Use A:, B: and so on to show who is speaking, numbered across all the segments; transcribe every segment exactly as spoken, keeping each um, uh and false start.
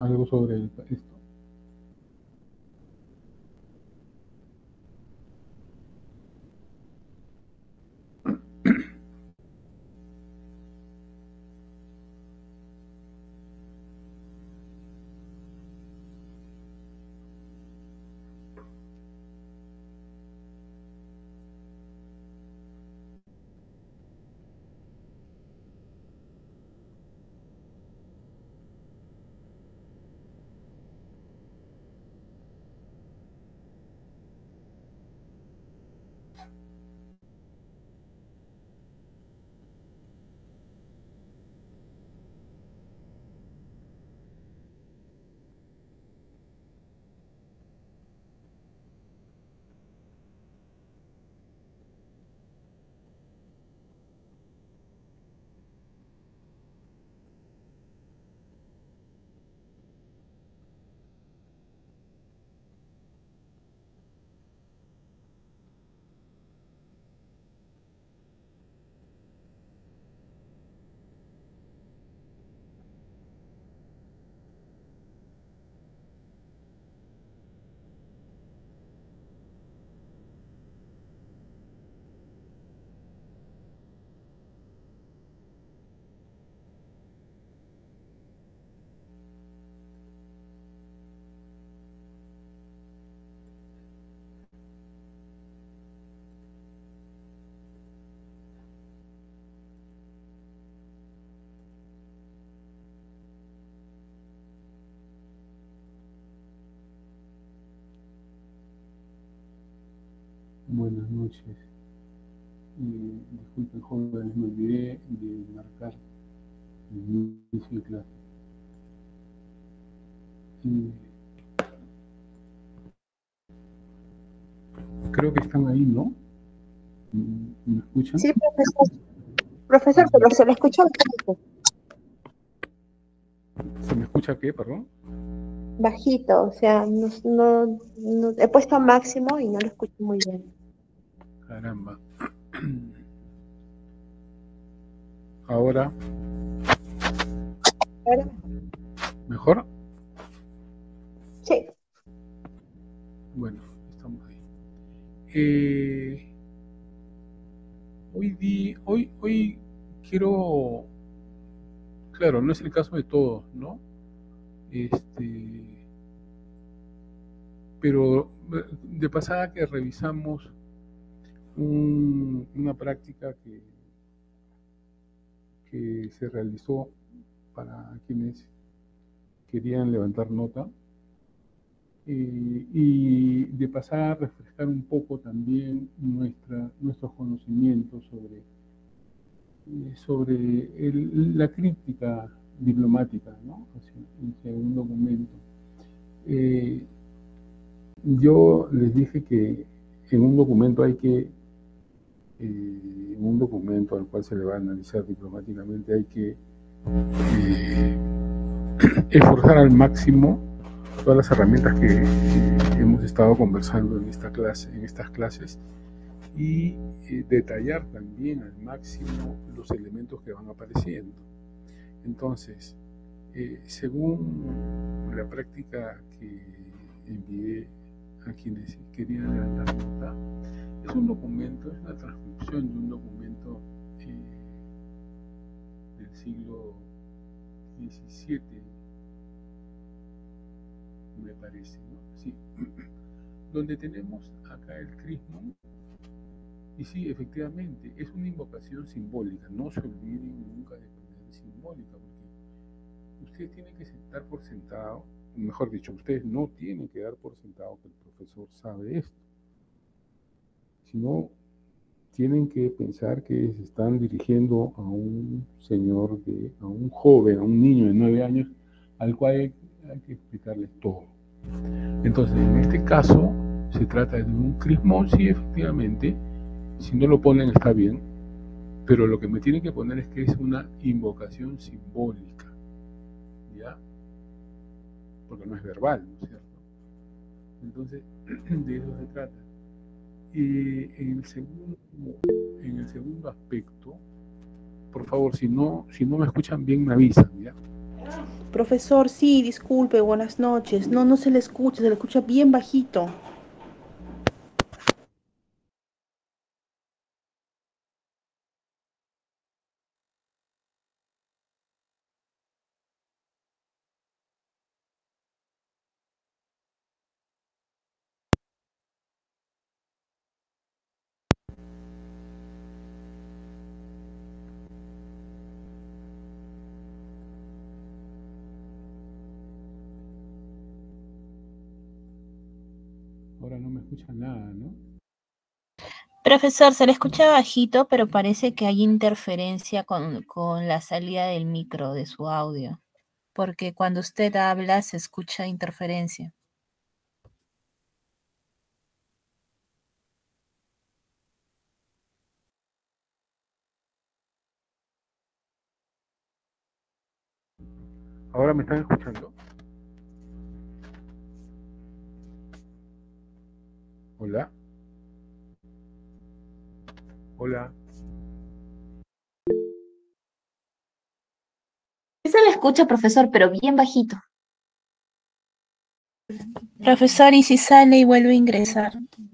A: algo sobre el, esto. Buenas noches. Eh, disculpen, jóvenes, me olvidé de marcar el inicio de clase. Eh, creo que están ahí, ¿no? ¿Me escuchan?
B: Sí, profesor. Profesor, pero se le escucha bajito.
A: ¿Se me escucha qué, perdón?
B: Bajito, o sea, no, no, no- he puesto máximo y no lo escucho muy bien.
A: Caramba. Ahora,
B: ¿Ahora?
A: ¿mejor?
B: Sí.
A: Bueno, estamos ahí. Eh, hoy, di, hoy, hoy quiero, claro, no es el caso de todos, ¿no? Este, pero de pasada que revisamos un, una práctica que, que se realizó para quienes querían levantar nota, eh, y de pasada a refrescar un poco también nuestra, nuestros conocimientos sobre, eh, sobre el, la crítica diplomática, ¿no? Hacia, hacia un documento. Eh, yo les dije que en un documento hay que, eh, en un documento al cual se le va a analizar diplomáticamente, hay que eh, esforzar al máximo todas las herramientas que eh, hemos estado conversando en esta clase, en estas clases, y eh, detallar también al máximo los elementos que van apareciendo. Entonces, eh, según la práctica que envié a quienes querían levantar nota, es un documento, es una transcripción de un documento eh, del siglo diecisiete, me parece, ¿no? Sí. Donde tenemos acá el crismón, y sí, efectivamente, es una invocación simbólica. No se olviden nunca de poner simbólica, porque ustedes tienen que dar por sentado, mejor dicho, ustedes no tienen que dar por sentado que el profesor sabe esto, sino tienen que pensar que se están dirigiendo a un señor, de, a un joven, a un niño de nueve años, al cual hay, hay que explicarles todo. Entonces, en este caso, se trata de un crismón, sí, efectivamente. Si no lo ponen está bien, pero lo que me tienen que poner es que es una invocación simbólica, ¿ya? Porque no es verbal, ¿no es cierto? Entonces, de eso se trata. Y en el segundo, en el segundo aspecto, por favor, si no, si no me escuchan bien, me avisan, ¿ya?
C: Profesor, sí, disculpe, buenas noches. No, no se le escucha, se le escucha bien bajito.
A: Ahora no me escuchan nada, ¿no?
D: Profesor, se le escucha bajito, pero parece que hay interferencia con, con la salida del micro de su audio, porque cuando usted habla se escucha interferencia.
A: ¿Ahora me están escuchando? Hola. Hola.
E: Se le escucha, profesor, pero bien bajito.
D: Profesor, ¿y si sale y vuelve a ingresar?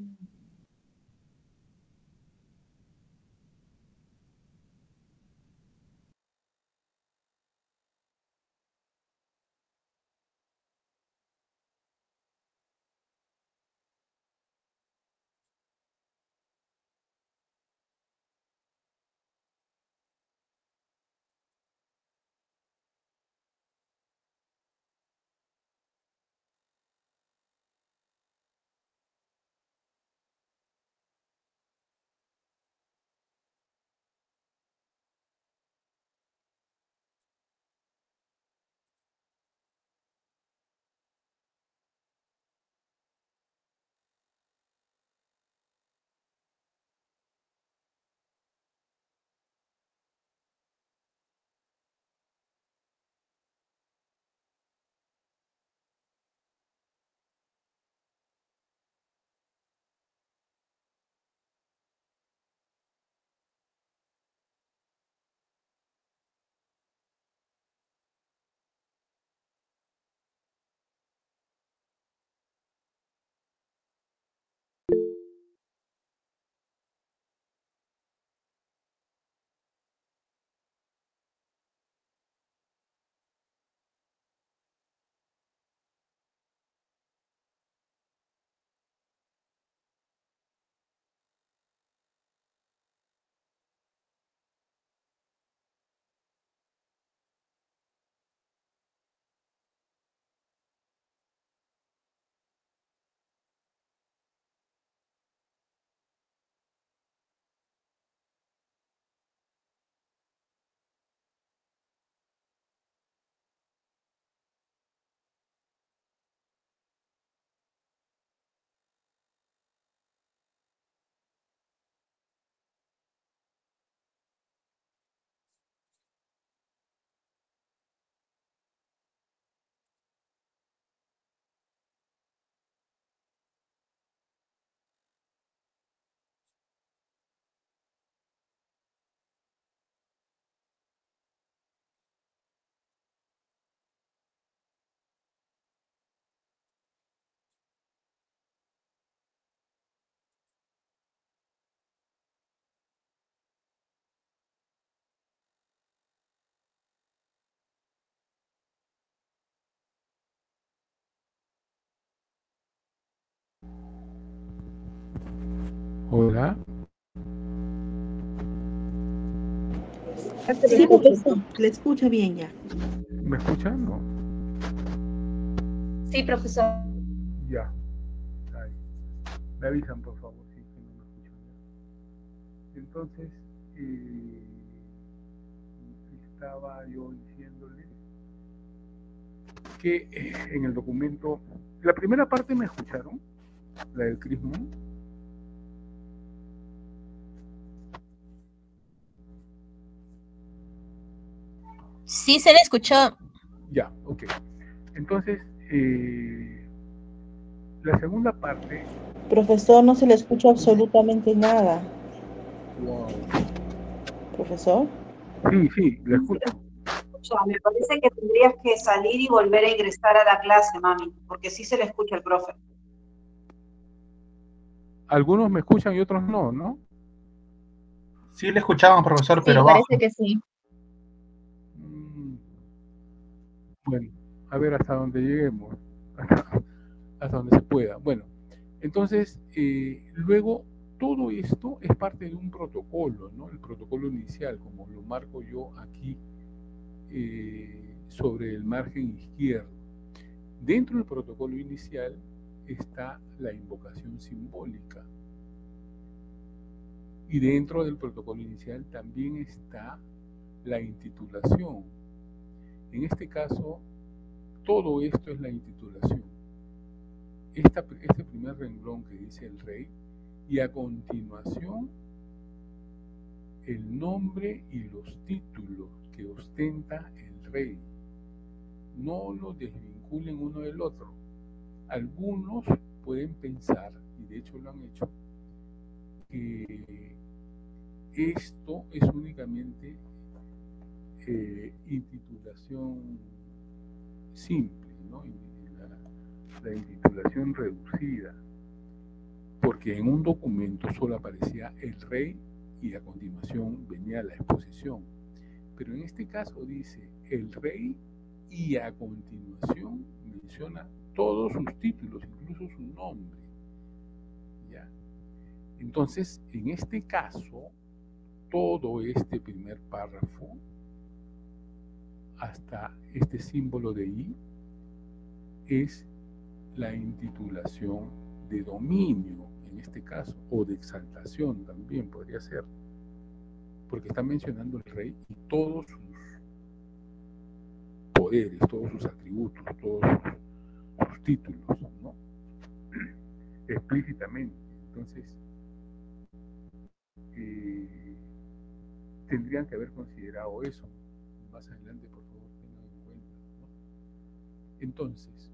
A: Hola.
C: Sí, profesor, le escucha bien ya.
A: ¿Me escuchan? No.
E: Sí, profesor.
A: Ya. Ahí. Me avisan, por favor, si es que no me escuchan ya. Entonces, eh, estaba yo diciéndoles que eh, en el documento, la primera parte me escucharon, la del Chris Moon.
D: Sí, se le escuchó.
A: Ya, ok. Entonces, eh, la segunda parte.
C: Profesor, no se le escucha absolutamente nada.
A: Wow.
C: Profesor.
A: Sí, sí, la escucho.
F: escucha. Me parece que tendrías que salir y volver a ingresar a la clase, mami, porque sí se le escucha al profe.
A: Algunos me escuchan y otros no, ¿no?
G: Sí le escuchamos, profesor,
E: Sí,
G: pero bajo.
E: parece que sí.
A: Mm, Bueno, a ver hasta dónde lleguemos, hasta, hasta donde se pueda. Bueno, entonces, eh, luego todo esto es parte de un protocolo, ¿no? El protocolo inicial, como lo marco yo aquí eh, sobre el margen izquierdo. Dentro del protocolo inicial está la invocación simbólica. Y dentro del protocolo inicial también está la intitulación. En este caso, todo esto es la intitulación. Esta, este primer renglón que dice el rey, y a continuación el nombre y los títulos que ostenta el rey. No los desvinculen uno del otro. Algunos pueden pensar, y de hecho lo han hecho, que esto es únicamente eh, intitulación simple, ¿no? La, la intitulación reducida, porque en un documento solo aparecía el rey y a continuación venía la exposición. Pero en este caso dice el rey y a continuación menciona todos sus títulos, incluso su nombre. ¿Ya? Entonces, en este caso, todo este primer párrafo, hasta este símbolo de I, es la intitulación de dominio, en este caso, o de exaltación también podría ser, porque está mencionando el rey y todos sus poderes, todos sus atributos, todos sus, sus títulos, ¿no? Explícitamente. Entonces, eh, tendrían que haber considerado eso. Más adelante, por favor, tengan en cuenta, ¿no? Entonces,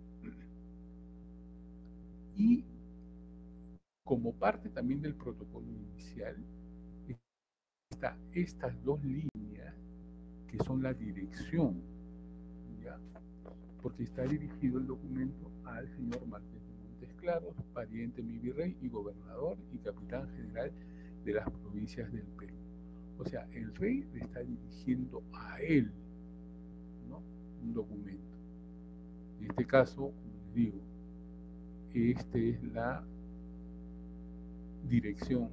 A: y como parte también del protocolo inicial, está estas dos líneas que son la dirección, ¿ya? Porque está dirigido el documento al señor Marqués de Montes Claros, pariente mi virrey y gobernador y capitán general de las provincias del Perú. O sea, el rey le está dirigiendo a él, ¿no? Un documento. En este caso, como les digo, esta es la dirección.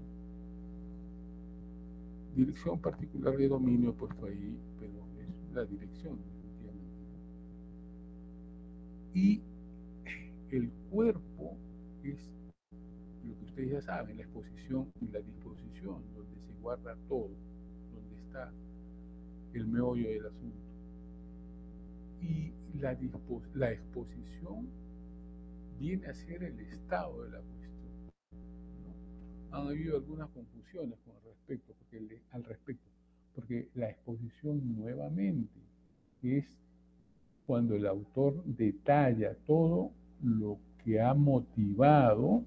A: Dirección particular de dominio puesto ahí, pero es la dirección, definitivamente. Y el cuerpo es lo que ustedes ya saben, la exposición y la disposición, donde se guarda todo, donde está el meollo del asunto. Y la, la exposición viene a ser el estado de la cuestión, ¿no? Han habido algunas confusiones con respecto, porque le, al respecto, porque la exposición nuevamente es cuando el autor detalla todo lo que ha motivado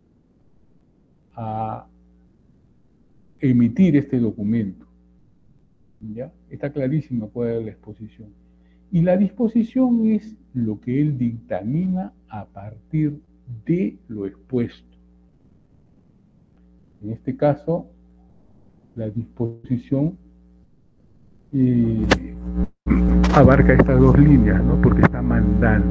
A: a emitir este documento. ¿Ya? Está clarísimo cuál es la exposición. Y la disposición es lo que él dictamina a partir de lo expuesto. En este caso, la disposición eh, abarca estas dos líneas, ¿no? Porque está mandando.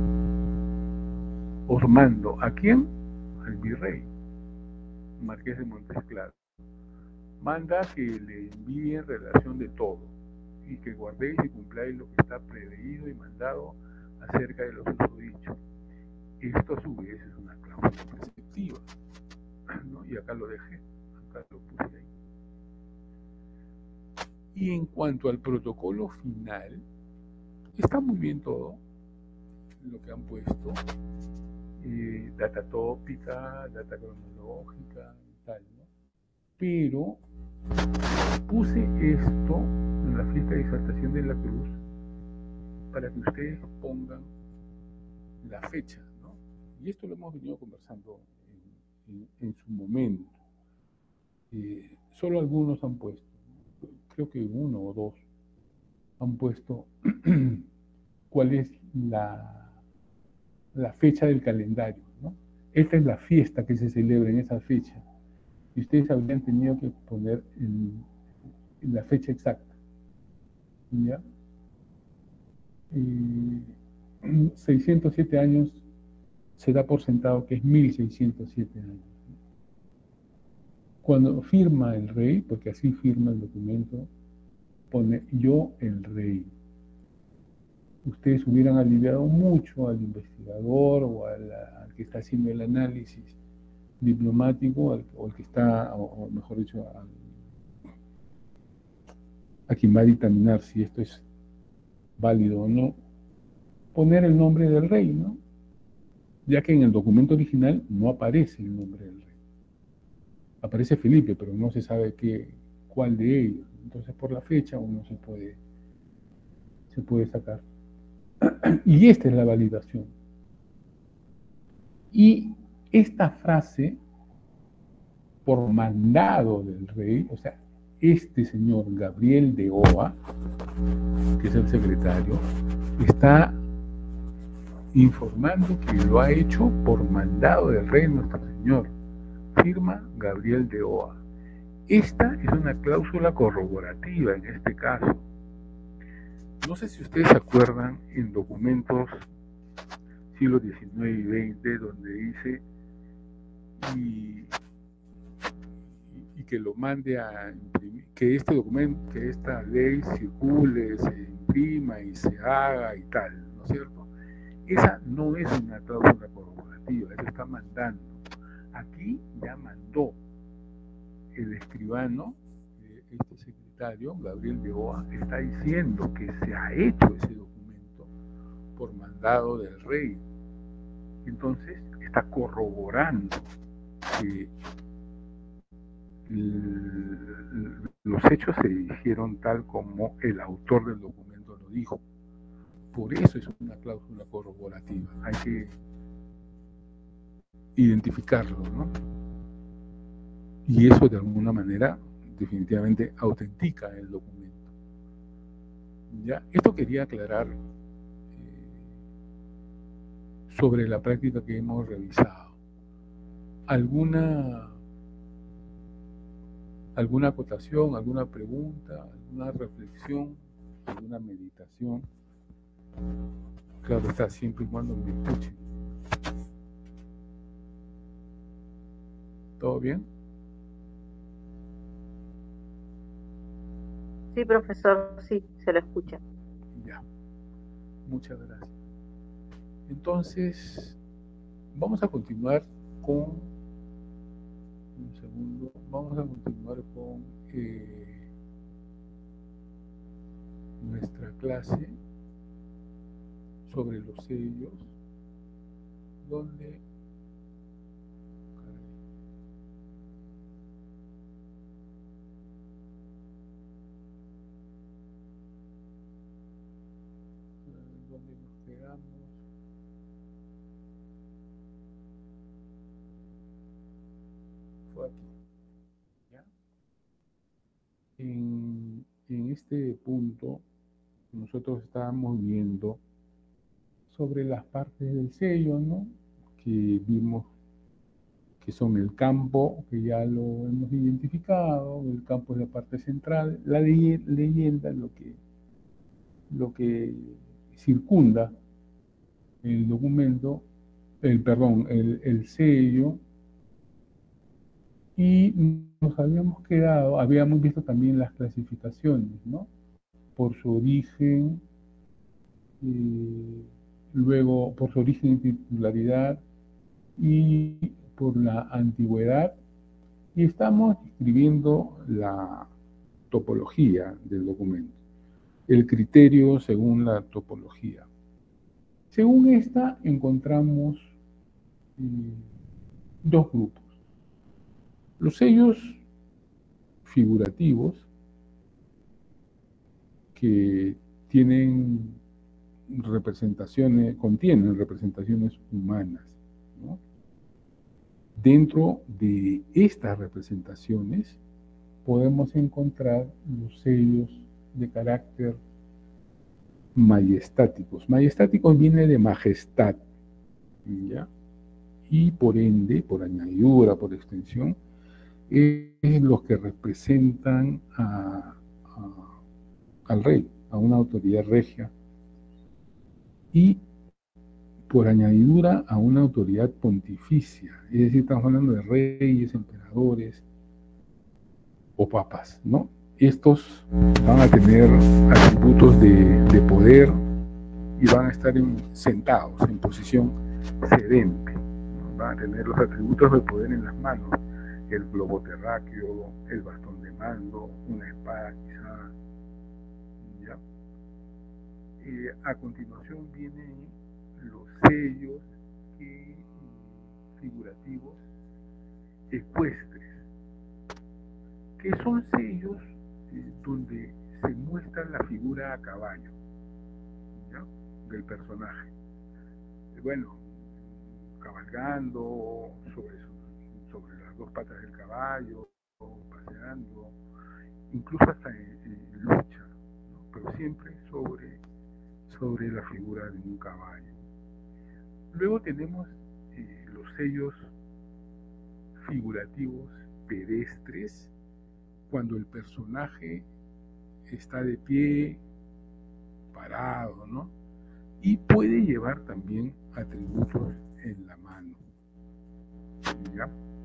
A: ¿Ormando a quién? Al virrey, Marqués de Montes Claros. Manda que le envíen relación de todo y que guardéis y cumpláis lo que está preveído y mandado acerca de los usos dichos. Esto a su vez es una cláusula preceptiva, ¿no? Y acá lo dejé, acá lo puse ahí. Y en cuanto al protocolo final, está muy bien todo lo que han puesto, eh, data tópica, data cronológica y tal, ¿no? Pero puse esto en la fiesta de exaltación de la cruz para que ustedes pongan la fecha, ¿no? Y esto lo hemos venido conversando en, en, en su momento. Eh, solo algunos han puesto, creo que uno o dos, han puesto cuál es la, la fecha del calendario, ¿no? Esta es la fiesta que se celebra en esa fecha. Y ustedes habrían tenido que poner el, la fecha exacta. ¿Ya? Eh, seiscientos siete años se da por sentado que es mil seiscientos siete años. Cuando firma el rey, porque así firma el documento, pone yo el rey. Ustedes hubieran aliviado mucho al investigador o al, al que está haciendo el análisis diplomático, al, o al que está, o, o mejor dicho, al, a quien va a dictaminar si esto es válido o no, poner el nombre del rey, ¿no? Ya que en el documento original no aparece el nombre del rey. Aparece Felipe, pero no se sabe qué, cuál de ellos. Entonces, por la fecha uno se puede, se puede sacar. Y esta es la validación. Y esta frase, por mandado del rey, o sea, este señor Gabriel de Oa, que es el secretario, está informando que lo ha hecho por mandado del rey nuestro señor. Firma Gabriel de Oa. Esta es una cláusula corroborativa en este caso. No sé si ustedes se acuerdan en documentos siglo diecinueve y veinte donde dice y, y que lo mande a imprimir, que este documento, que esta ley circule, se imprima y se haga y tal, ¿no es cierto? Esa no es una cláusula corroborativa, eso está mandando. Aquí ya mandó el escribano, este secretario, Gabriel de Oa, está diciendo que se ha hecho ese documento por mandado del rey. Entonces está corroborando que el, los hechos se dirigieron tal como el autor del documento lo dijo. Por eso es una cláusula corroborativa. Hay que identificarlo, ¿no? Y eso de alguna manera definitivamente autentica el documento. ¿Ya? Esto quería aclarar eh, sobre la práctica que hemos revisado. ¿Alguna, alguna acotación, alguna pregunta, alguna reflexión, alguna meditación? Claro, está siempre y cuando me escuchen. ¿Todo bien?
F: Sí, profesor, sí, se lo escucha.
A: Ya, muchas gracias. Entonces, vamos a continuar con, un segundo, vamos a continuar con eh, nuestra clase sobre los sellos, donde donde nos quedamos fue aquí, ¿ya? En, en este punto nosotros estábamos viendo sobre las partes del sello, ¿no? Que vimos que son el campo, que ya lo hemos identificado, el campo es la parte central, la ley, leyenda, lo que, lo que circunda el documento, el perdón, el, el sello, y nos habíamos quedado, habíamos visto también las clasificaciones, ¿no? Por su origen, eh, luego por su origen y titularidad, y por la antigüedad, y estamos escribiendo la topología del documento, el criterio según la topología. Según esta encontramos eh, dos grupos. Los sellos figurativos, que tienen representaciones, contienen representaciones humanas, ¿no? Dentro de estas representaciones podemos encontrar los sellos de carácter majestáticos. Majestáticos viene de majestad, ¿ya? Y por ende, por añadidura, por extensión, es los que representan a, a, al rey, a una autoridad regia, y por añadidura a una autoridad pontificia, es decir, estamos hablando de reyes, emperadores o papas, ¿no? Estos van a tener atributos de, de poder y van a estar en, sentados en posición sedente, ¿no? Van a tener los atributos de poder en las manos, el globo terráqueo, el bastón de mando, una espada quizá, ¿ya? Eh, a continuación vienen los sellos que, figurativos ecuestres, que son sellos eh, donde se muestra la figura a caballo, ¿ya? Del personaje. Eh, bueno, cabalgando sobre, su, sobre las dos patas del caballo, paseando, incluso hasta en, en lucha, ¿no? Pero siempre sobre, sobre la figura de un caballo. Luego tenemos eh, los sellos figurativos pedestres, cuando el personaje está de pie, parado, ¿no? Y puede llevar también atributos en la mano, ¿ya?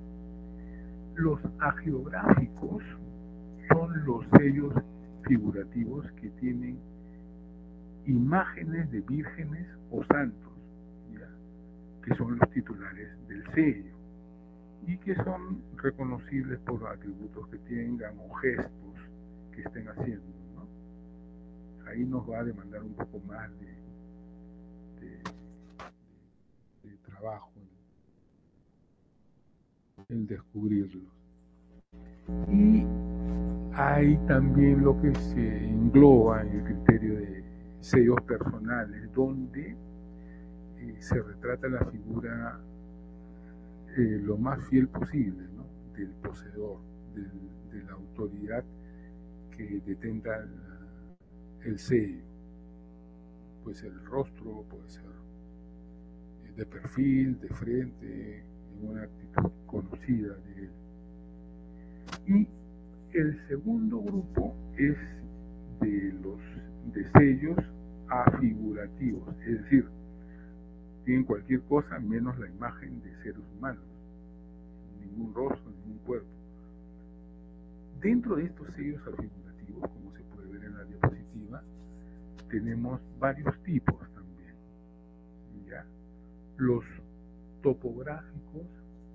A: Los hagiográficos son los sellos figurativos que tienen imágenes de vírgenes o santos, ¿ya? Que son los titulares del sello y que son reconocibles por atributos que tengan o gestos que estén haciendo, ¿no? Ahí nos va a demandar un poco más de, de, de, de trabajo el, el descubrirlos. Y hay también lo que se engloba en el criterio de sellos personales, donde eh, se retrata la figura eh, lo más fiel posible, ¿no? Del poseedor, del, de la autoridad que detenta el, el sello. Puede ser el rostro, puede ser de perfil, de frente, en una actitud conocida de él. Y el segundo grupo es de los de sellos afigurativos, es decir, tienen cualquier cosa menos la imagen de seres humanos, ningún rostro, ningún cuerpo. Dentro de estos sellos afigurativos, como se puede ver en la diapositiva, tenemos varios tipos también, ¿ya? Los topográficos,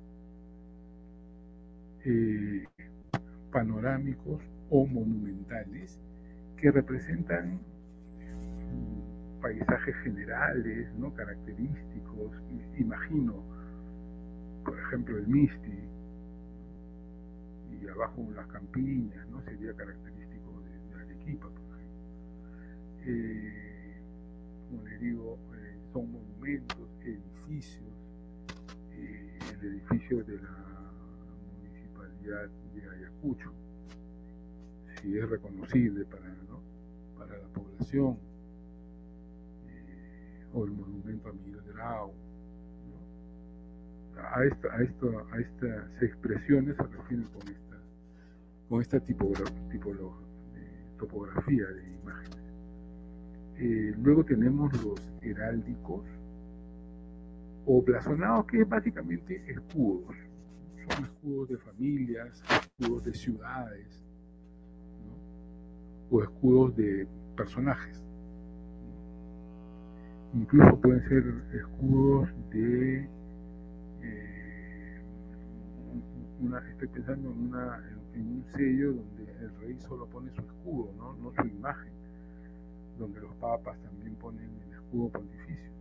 A: eh, panorámicos o monumentales, que representan paisajes generales, ¿no? Característicos. Imagino, por ejemplo, el Misti, y abajo las campiñas, ¿no? Sería característico de, de Arequipa, por ejemplo. Eh, como les digo, eh, son monumentos, edificios, eh, el edificio de la municipalidad de Ayacucho, si es reconocible para, ¿no? para la población, eh, o el monumento a Miguel Grau, ¿no? a, esta, a, esto, a estas expresiones se refieren con esta, con esta tipogra, tipolo, eh, topografía de imágenes. Eh, luego tenemos los heráldicos o blasonados, que es básicamente escudos. Son escudos de familias, escudos de ciudades, ¿no? O escudos de personajes. Incluso pueden ser escudos de eh, una, estoy pensando en, una, en, en un sello donde el rey solo pone su escudo, ¿no? No su imagen, donde los papas también ponen el escudo pontificio.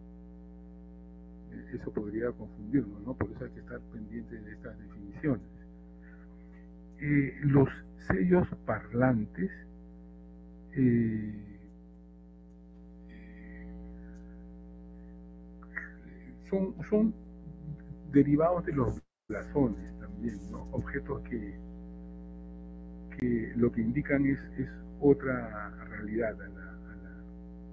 A: Eso podría confundirnos, ¿no? Por eso hay que estar pendiente de estas definiciones. Eh, los sellos parlantes eh, son, son derivados de los blasones también, ¿no? Objetos que, que lo que indican es, es otra realidad a la, a la,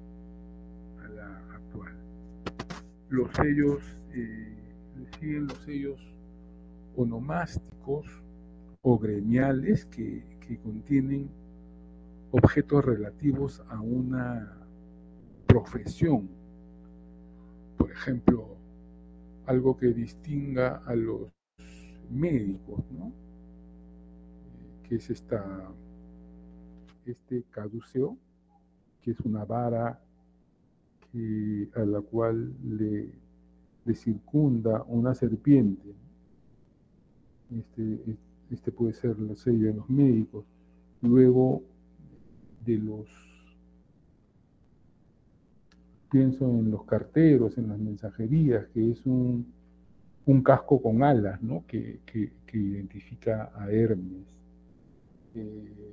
A: los sellos, eh, le siguen los sellos onomásticos o gremiales que, que contienen objetos relativos a una profesión. Por ejemplo, algo que distinga a los médicos, ¿no? Que es esta, este caduceo, que es una vara que, a la cual le, le circunda una serpiente. Este, este puede ser el sello de los médicos. Luego de los, pienso en los carteros, en las mensajerías, que es un, un casco con alas, ¿no? que, que, que identifica a Hermes. Eh,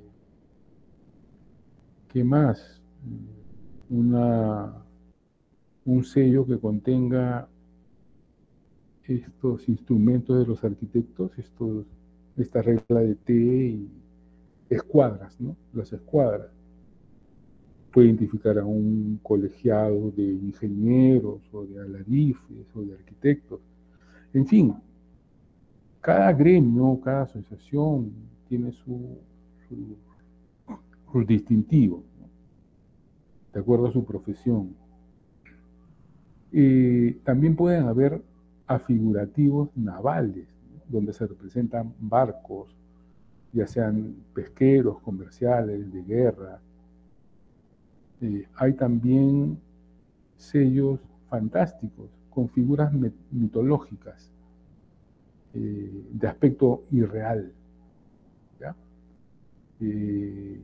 A: ¿Qué más? Una, un sello que contenga estos instrumentos de los arquitectos, estos, esta regla de T y escuadras, ¿no? Las escuadras. Puede identificar a un colegiado de ingenieros o de alarifes o de arquitectos. En fin, cada gremio, cada asociación tiene su, su, sus distintivos, ¿no? De acuerdo a su profesión. Eh, también pueden haber afigurativos navales, ¿no? Donde se representan barcos, ya sean pesqueros, comerciales, de guerra. Eh, hay también sellos fantásticos con figuras mitológicas eh, de aspecto irreal, ¿ya? Eh,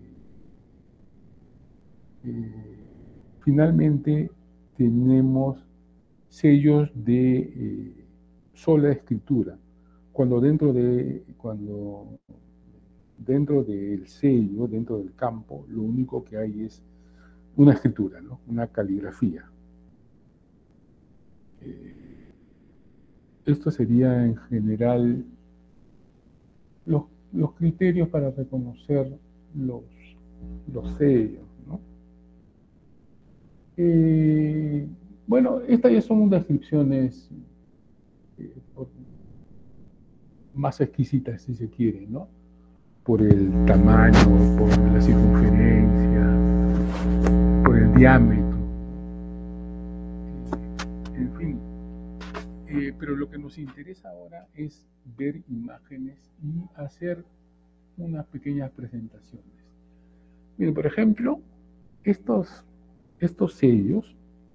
A: eh, finalmente tenemos sellos de eh, sola escritura, cuando dentro de cuando dentro del sello, dentro del campo, lo único que hay es una escritura, ¿no? Una caligrafía. Eh, esto sería en general los, los criterios para reconocer los, los sellos, ¿no? Eh, bueno, estas ya son descripciones eh, por, más exquisitas, si se quiere, ¿no? Por el tamaño, por la circunferencia, por el diámetro, en fin. Eh, pero lo que nos interesa ahora es ver imágenes y hacer unas pequeñas presentaciones. Miren, por ejemplo, estos, estos sellos,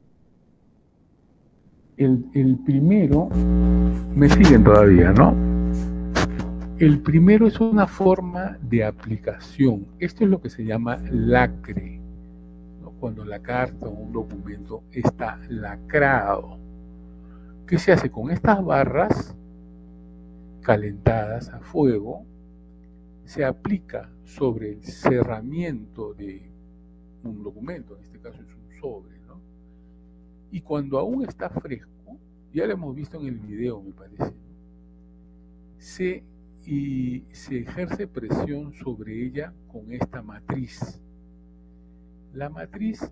A: el, el primero, me siguen todavía, ¿no? El primero es una forma de aplicación. Esto es lo que se llama lacre, ¿no? Cuando la carta o un documento está lacrado. ¿Qué se hace con estas barras calentadas a fuego? Se aplica sobre el cerramiento de un documento, en este caso es un sobre, ¿no? Y cuando aún está fresco, ya lo hemos visto en el video, me parece, ¿no? se y se ejerce presión sobre ella con esta matriz. La matriz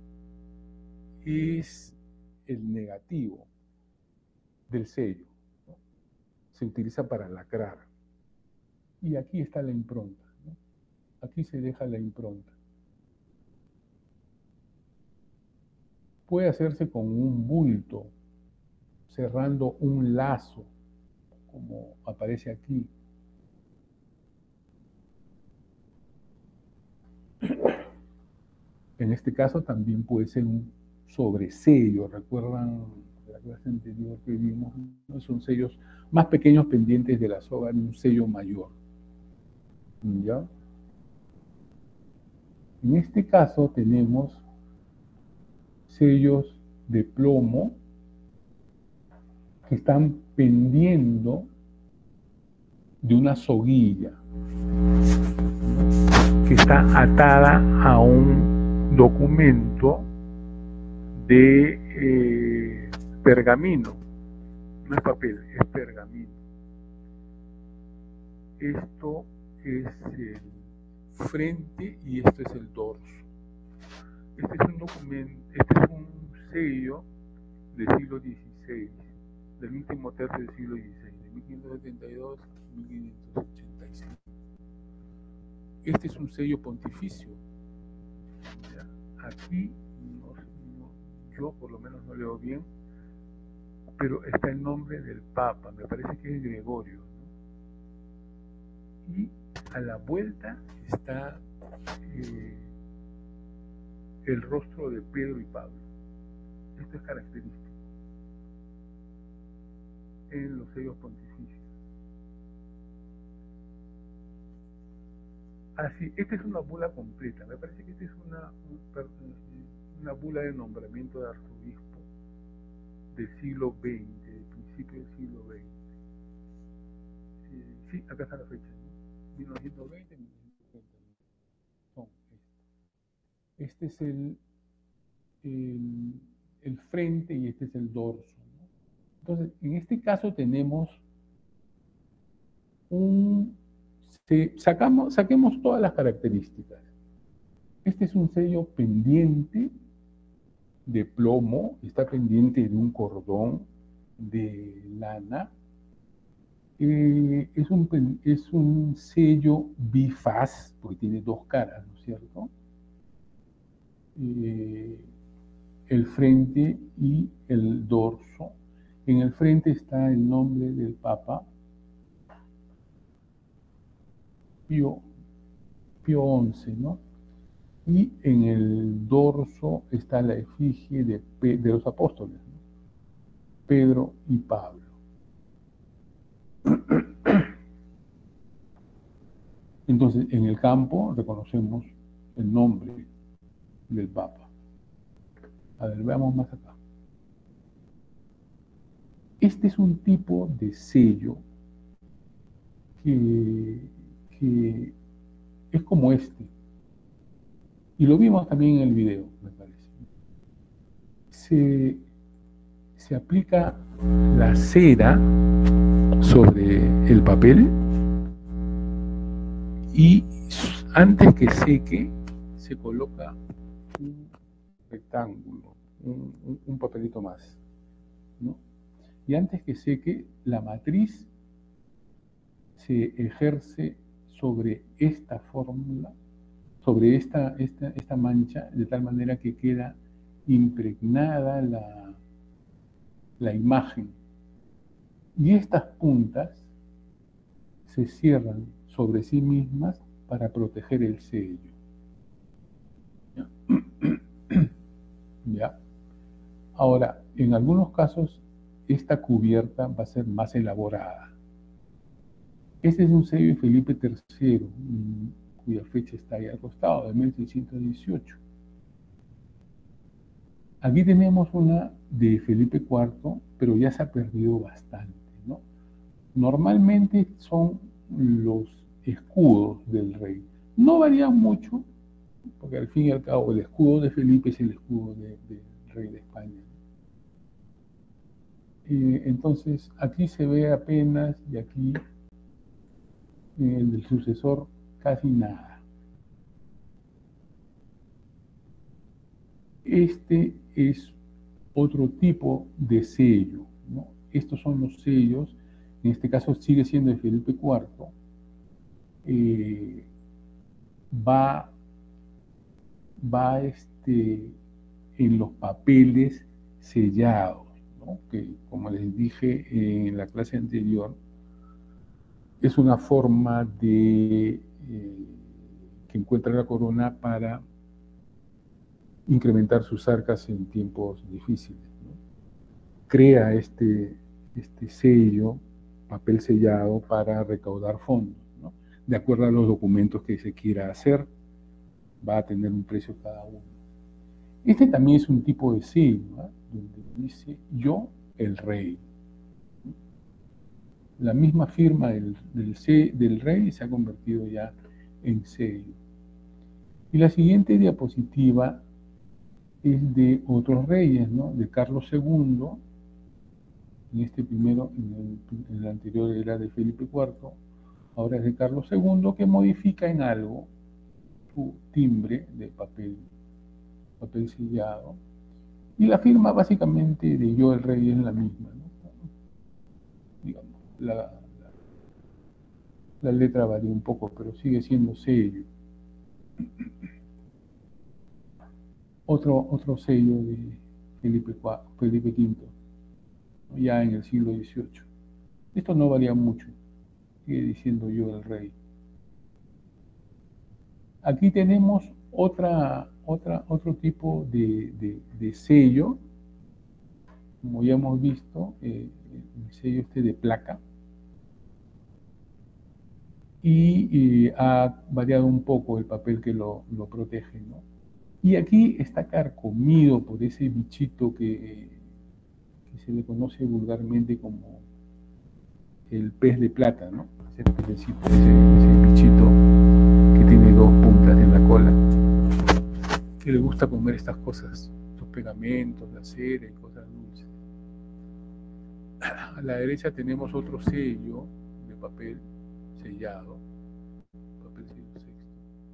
A: es el negativo del sello, ¿no? Se utiliza para lacrar. Y aquí está la impronta, ¿no? Aquí se deja la impronta. Puede hacerse con un bulto, cerrando un lazo, como aparece aquí. En este caso también puede ser un sobresello. ¿Recuerdan la clase anterior que vimos? ¿No? Son sellos más pequeños pendientes de la soga de un sello mayor. ¿Ya? En este caso tenemos sellos de plomo que están pendiendo de una soguilla que está atada a un documento de eh, pergamino. No es papel, es pergamino. Esto es el frente y esto es el dorso. Este es un documento, este es un sello del siglo dieciséis, del último tercio del siglo dieciséis, de mil quinientos setenta y dos a mil quinientos ochenta y cinco. Este es un sello pontificio. ¿Ya? Aquí, no, no, yo por lo menos no leo bien, pero está el nombre del Papa, me parece que es Gregorio, ¿no? Y a la vuelta está eh, el rostro de Pedro y Pablo. Esto es característico en los sellos pontificios. Así, esta es una bula completa. Me parece que esta es una, una bula de nombramiento de arzobispo del siglo veinte, del principio del siglo veinte. Eh, sí, acá está la fecha, ¿no? mil novecientos veinte, mil novecientos treinta. Son estos. Este es el, el, el frente y este es el dorso, ¿no? Entonces, en este caso tenemos un... Se, sacamos, saquemos todas las características. Este es un sello pendiente de plomo, está pendiente de un cordón de lana. Eh, es, un, es un sello bifaz, porque tiene dos caras, ¿no es cierto? Eh, el frente y el dorso. En el frente está el nombre del Papa, Pío, Pío once, ¿no? Y en el dorso está la efigie de, de los apóstoles, ¿no? Pedro y Pablo. Entonces, en el campo reconocemos el nombre del Papa. A ver, veamos más acá. Este es un tipo de sello que, que es como este. Y lo vimos también en el video, me parece. Se, se aplica la cera sobre el papel y antes que seque se coloca un rectángulo, un, un, un papelito más, ¿no? Y antes que seque, la matriz se ejerce sobre esta fórmula, sobre esta, esta, esta mancha, de tal manera que queda impregnada la, la imagen. Y estas puntas se cierran sobre sí mismas para proteger el sello. ¿Ya? ¿Ya? Ahora, en algunos casos, esta cubierta va a ser más elaborada. Este es un sello de Felipe tercero, cuya fecha está ahí al costado, de mil seiscientos dieciocho. Aquí tenemos una de Felipe cuarto, pero ya se ha perdido bastante, ¿no? Normalmente son los escudos del rey. No varían mucho, porque al fin y al cabo el escudo de Felipe es el escudo de, del rey de España. Eh, entonces, aquí se ve apenas, y aquí, en el del sucesor, casi nada. Este es otro tipo de sello, ¿no? Estos son los sellos, en este caso sigue siendo de Felipe cuarto, eh, va, va este, en los papeles sellados, ¿no? Que como les dije en la clase anterior, es una forma de eh, que encuentra la corona para incrementar sus arcas en tiempos difíciles, ¿no? Crea este, este sello, papel sellado, para recaudar fondos, ¿no? De acuerdo a los documentos que se quiera hacer, va a tener un precio cada uno. Este también es un tipo de sello, ¿no? Donde dice yo, el rey. La misma firma del, del, del rey se ha convertido ya en sello. Y la siguiente diapositiva es de otros reyes, ¿no? De Carlos segundo, en este primero, en el, en el anterior era de Felipe cuarto, ahora es de Carlos segundo, que modifica en algo su timbre de papel, papel sellado, Y la firma básicamente de Yo el Rey es la misma, ¿no? Digamos, la, la, la letra varía un poco, pero sigue siendo sello. Otro, otro sello de Felipe, Felipe quinto, ya en el siglo dieciocho. Esto no varía mucho, sigue diciendo Yo el Rey. Aquí tenemos otra, otra, otro tipo de, de, de sello, como ya hemos visto, eh, el sello este de placa, y, y ha variado un poco el papel que lo, lo protege, ¿no? Y aquí está carcomido por ese bichito que, que se le conoce vulgarmente como el pez de plata, ¿no? Ese pececito, ese, ese bichito que tiene dos puntas en la cola, que le gusta comer estas cosas, los pegamentos, la cera y cosas dulces. A la derecha tenemos otro sello de papel sellado, papel sello sexto.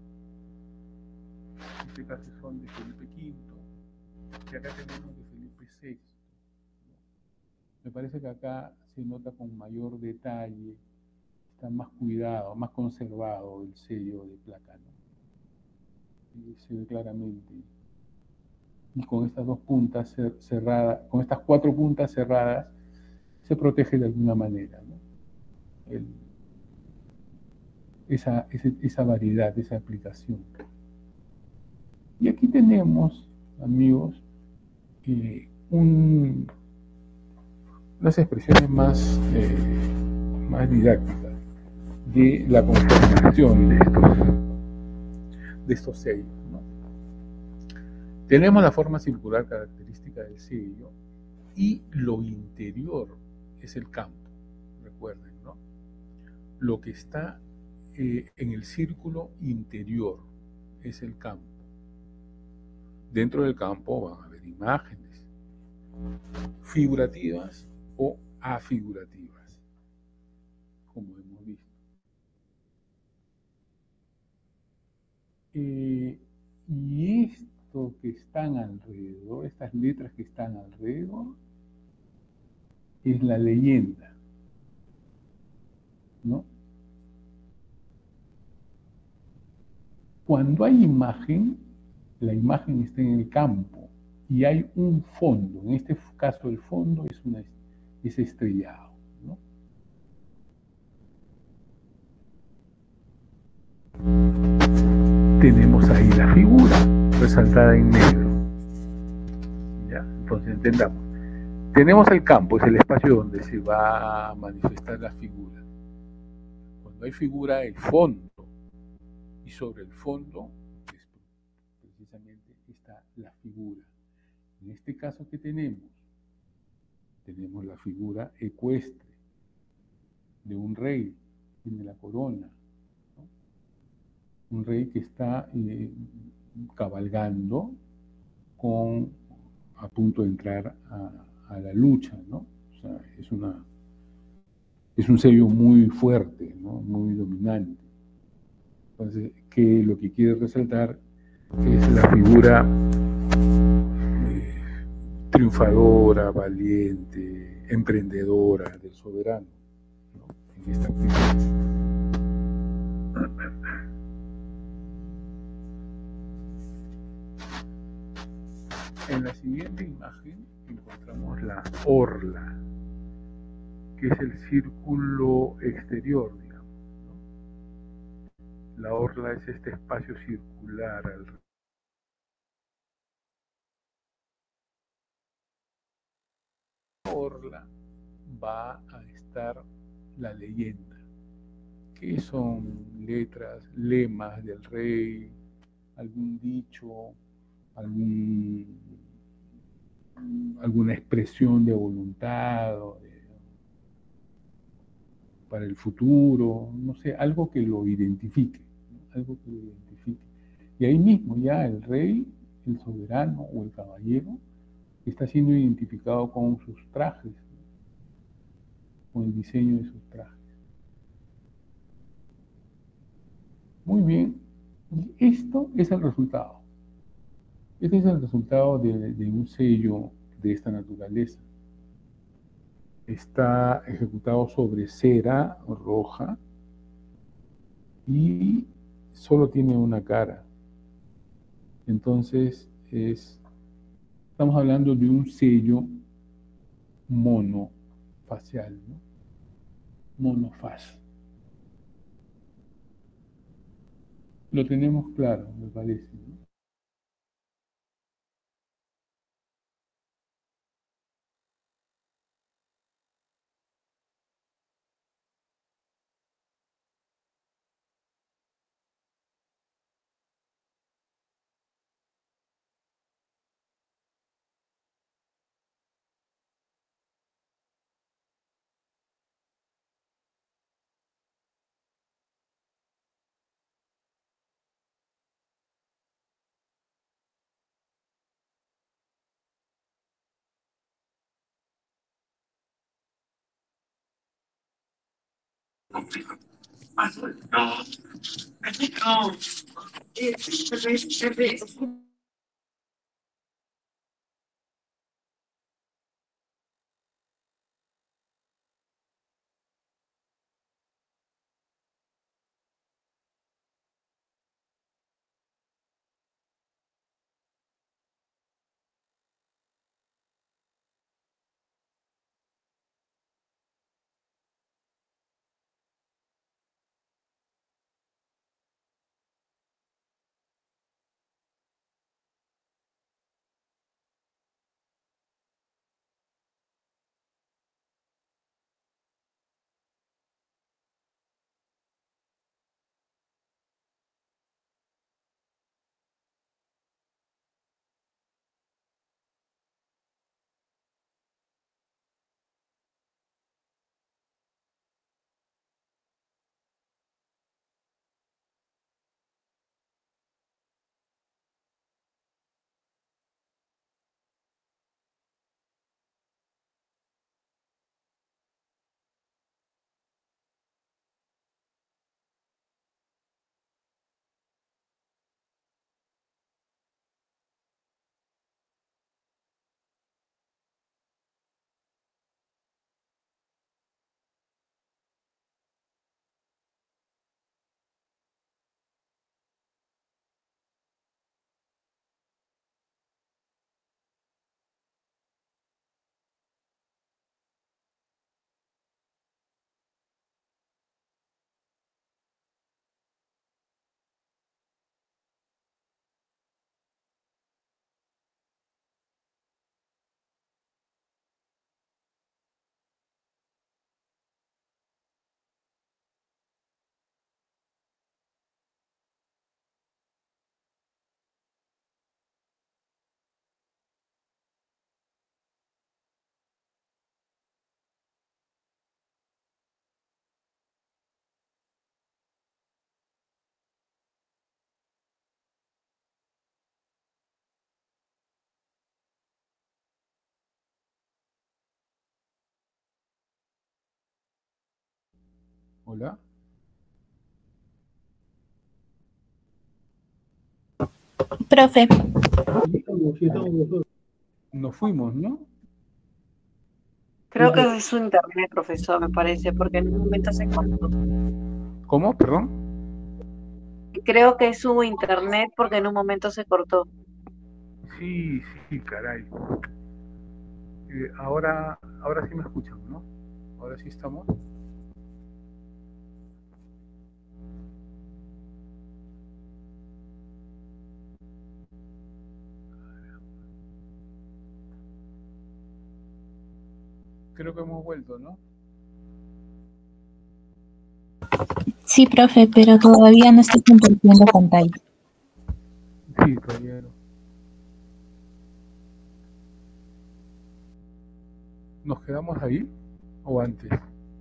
A: En este caso son de Felipe quinto, y acá tenemos de Felipe sexto. Me parece que acá se nota con mayor detalle, está más cuidado, más conservado el sello de placa, ¿no? Y se ve claramente. Y con estas dos puntas cerradas, con estas cuatro puntas cerradas, se protege de alguna manera, ¿no? El, esa, esa, esa variedad, esa aplicación. Y aquí tenemos, amigos, eh, un, unas expresiones más, eh, más didácticas de la conformación de estos, de estos sellos, ¿no? Tenemos la forma circular característica del sello y lo interior es el campo, recuerden, ¿no? Lo que está eh, en el círculo interior es el campo. Dentro del campo van a haber imágenes figurativas o afigurativas, como hemos visto. Eh, y esto que están alrededor, estas letras que están alrededor, es la leyenda, ¿no? Cuando hay imagen, la imagen está en el campo y hay un fondo. En este caso el fondo es, una, es estrellado, ¿no? Tenemos ahí la figura resaltada en negro. ¿Ya? Entonces entendamos. Tenemos el campo, es el espacio donde se va a manifestar la figura. Cuando hay figura, el fondo. Y sobre el fondo, pues, precisamente, está la figura. En este caso, ¿qué tenemos? Tenemos la figura ecuestre de un rey, tiene la corona, ¿no? Un rey que está eh, cabalgando con, a punto de entrar a, a la lucha, ¿no? O sea, es, una, es un sello muy fuerte, ¿no? Muy dominante. Entonces, que lo que quiere resaltar es la figura eh, triunfadora, valiente, emprendedora del soberano, ¿no? En esta actividad. En la siguiente imagen encontramos la orla, que es el círculo exterior, digamos, ¿no? La orla es este espacio circular alrededor. En la orla va a estar la leyenda, que son letras, lemas del rey, algún dicho, algún, alguna expresión de voluntad o de, para el futuro, no sé, algo que lo identifique, ¿no? Algo que lo identifique. Y ahí mismo ya el rey, el soberano o el caballero está siendo identificado con sus trajes, ¿no? Con el diseño de sus trajes. Muy bien, y esto es el resultado. Este es el resultado de, de un sello de esta naturaleza. Está ejecutado sobre cera roja y solo tiene una cara. Entonces, es, estamos hablando de un sello monofacial, ¿no? Monofaz. Lo tenemos claro, me parece, ¿no? Hola.
D: Profe.
A: Nos fuimos, ¿no?
F: Creo que es su internet, profesor, me parece, porque en un momento se cortó.
A: ¿Cómo? Perdón.
F: Creo que es su internet porque en un momento se cortó.
A: Sí, sí, caray. Eh, ahora, ahora sí me escuchan, ¿no? Ahora sí estamos. Creo que hemos vuelto, ¿no?
D: Sí, profe, pero todavía no estoy compartiendo pantalla.
A: Sí, todavía no. ¿Nos quedamos ahí o antes?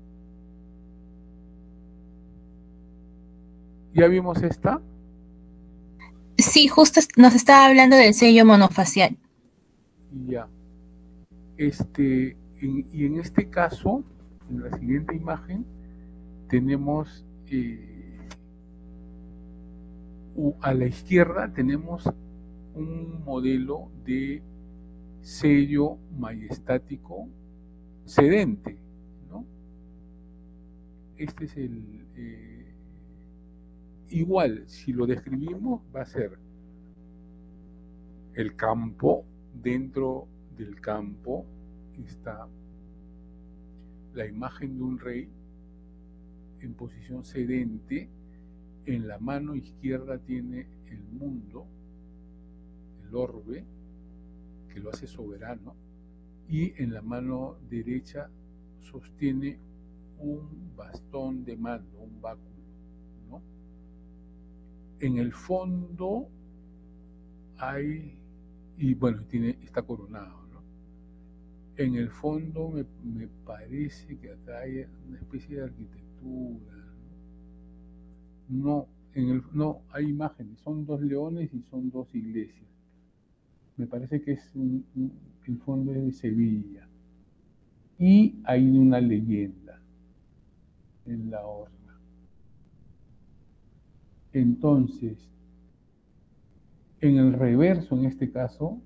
A: ¿Ya vimos esta?
D: Sí, justo nos estaba hablando del sello monofacial.
A: Ya. Este, en, y en este caso, en la siguiente imagen, tenemos eh, a la izquierda tenemos un modelo de sello majestático sedente, ¿no? Este es el... Eh, igual, si lo describimos, va a ser el campo. Dentro del campo está la imagen de un rey en posición sedente. En la mano izquierda tiene el mundo, el orbe, que lo hace soberano, y en la mano derecha sostiene un bastón de mando, un báculo, ¿no? En el fondo hay, y bueno, tiene, está coronado, ¿no? En el fondo me, me parece que acá hay una especie de arquitectura, ¿no? No, en el, no, hay imágenes, son dos leones y son dos iglesias. Me parece que es un, un, el fondo es de Sevilla. Y hay una leyenda en la horna. Entonces, en el reverso, en este caso,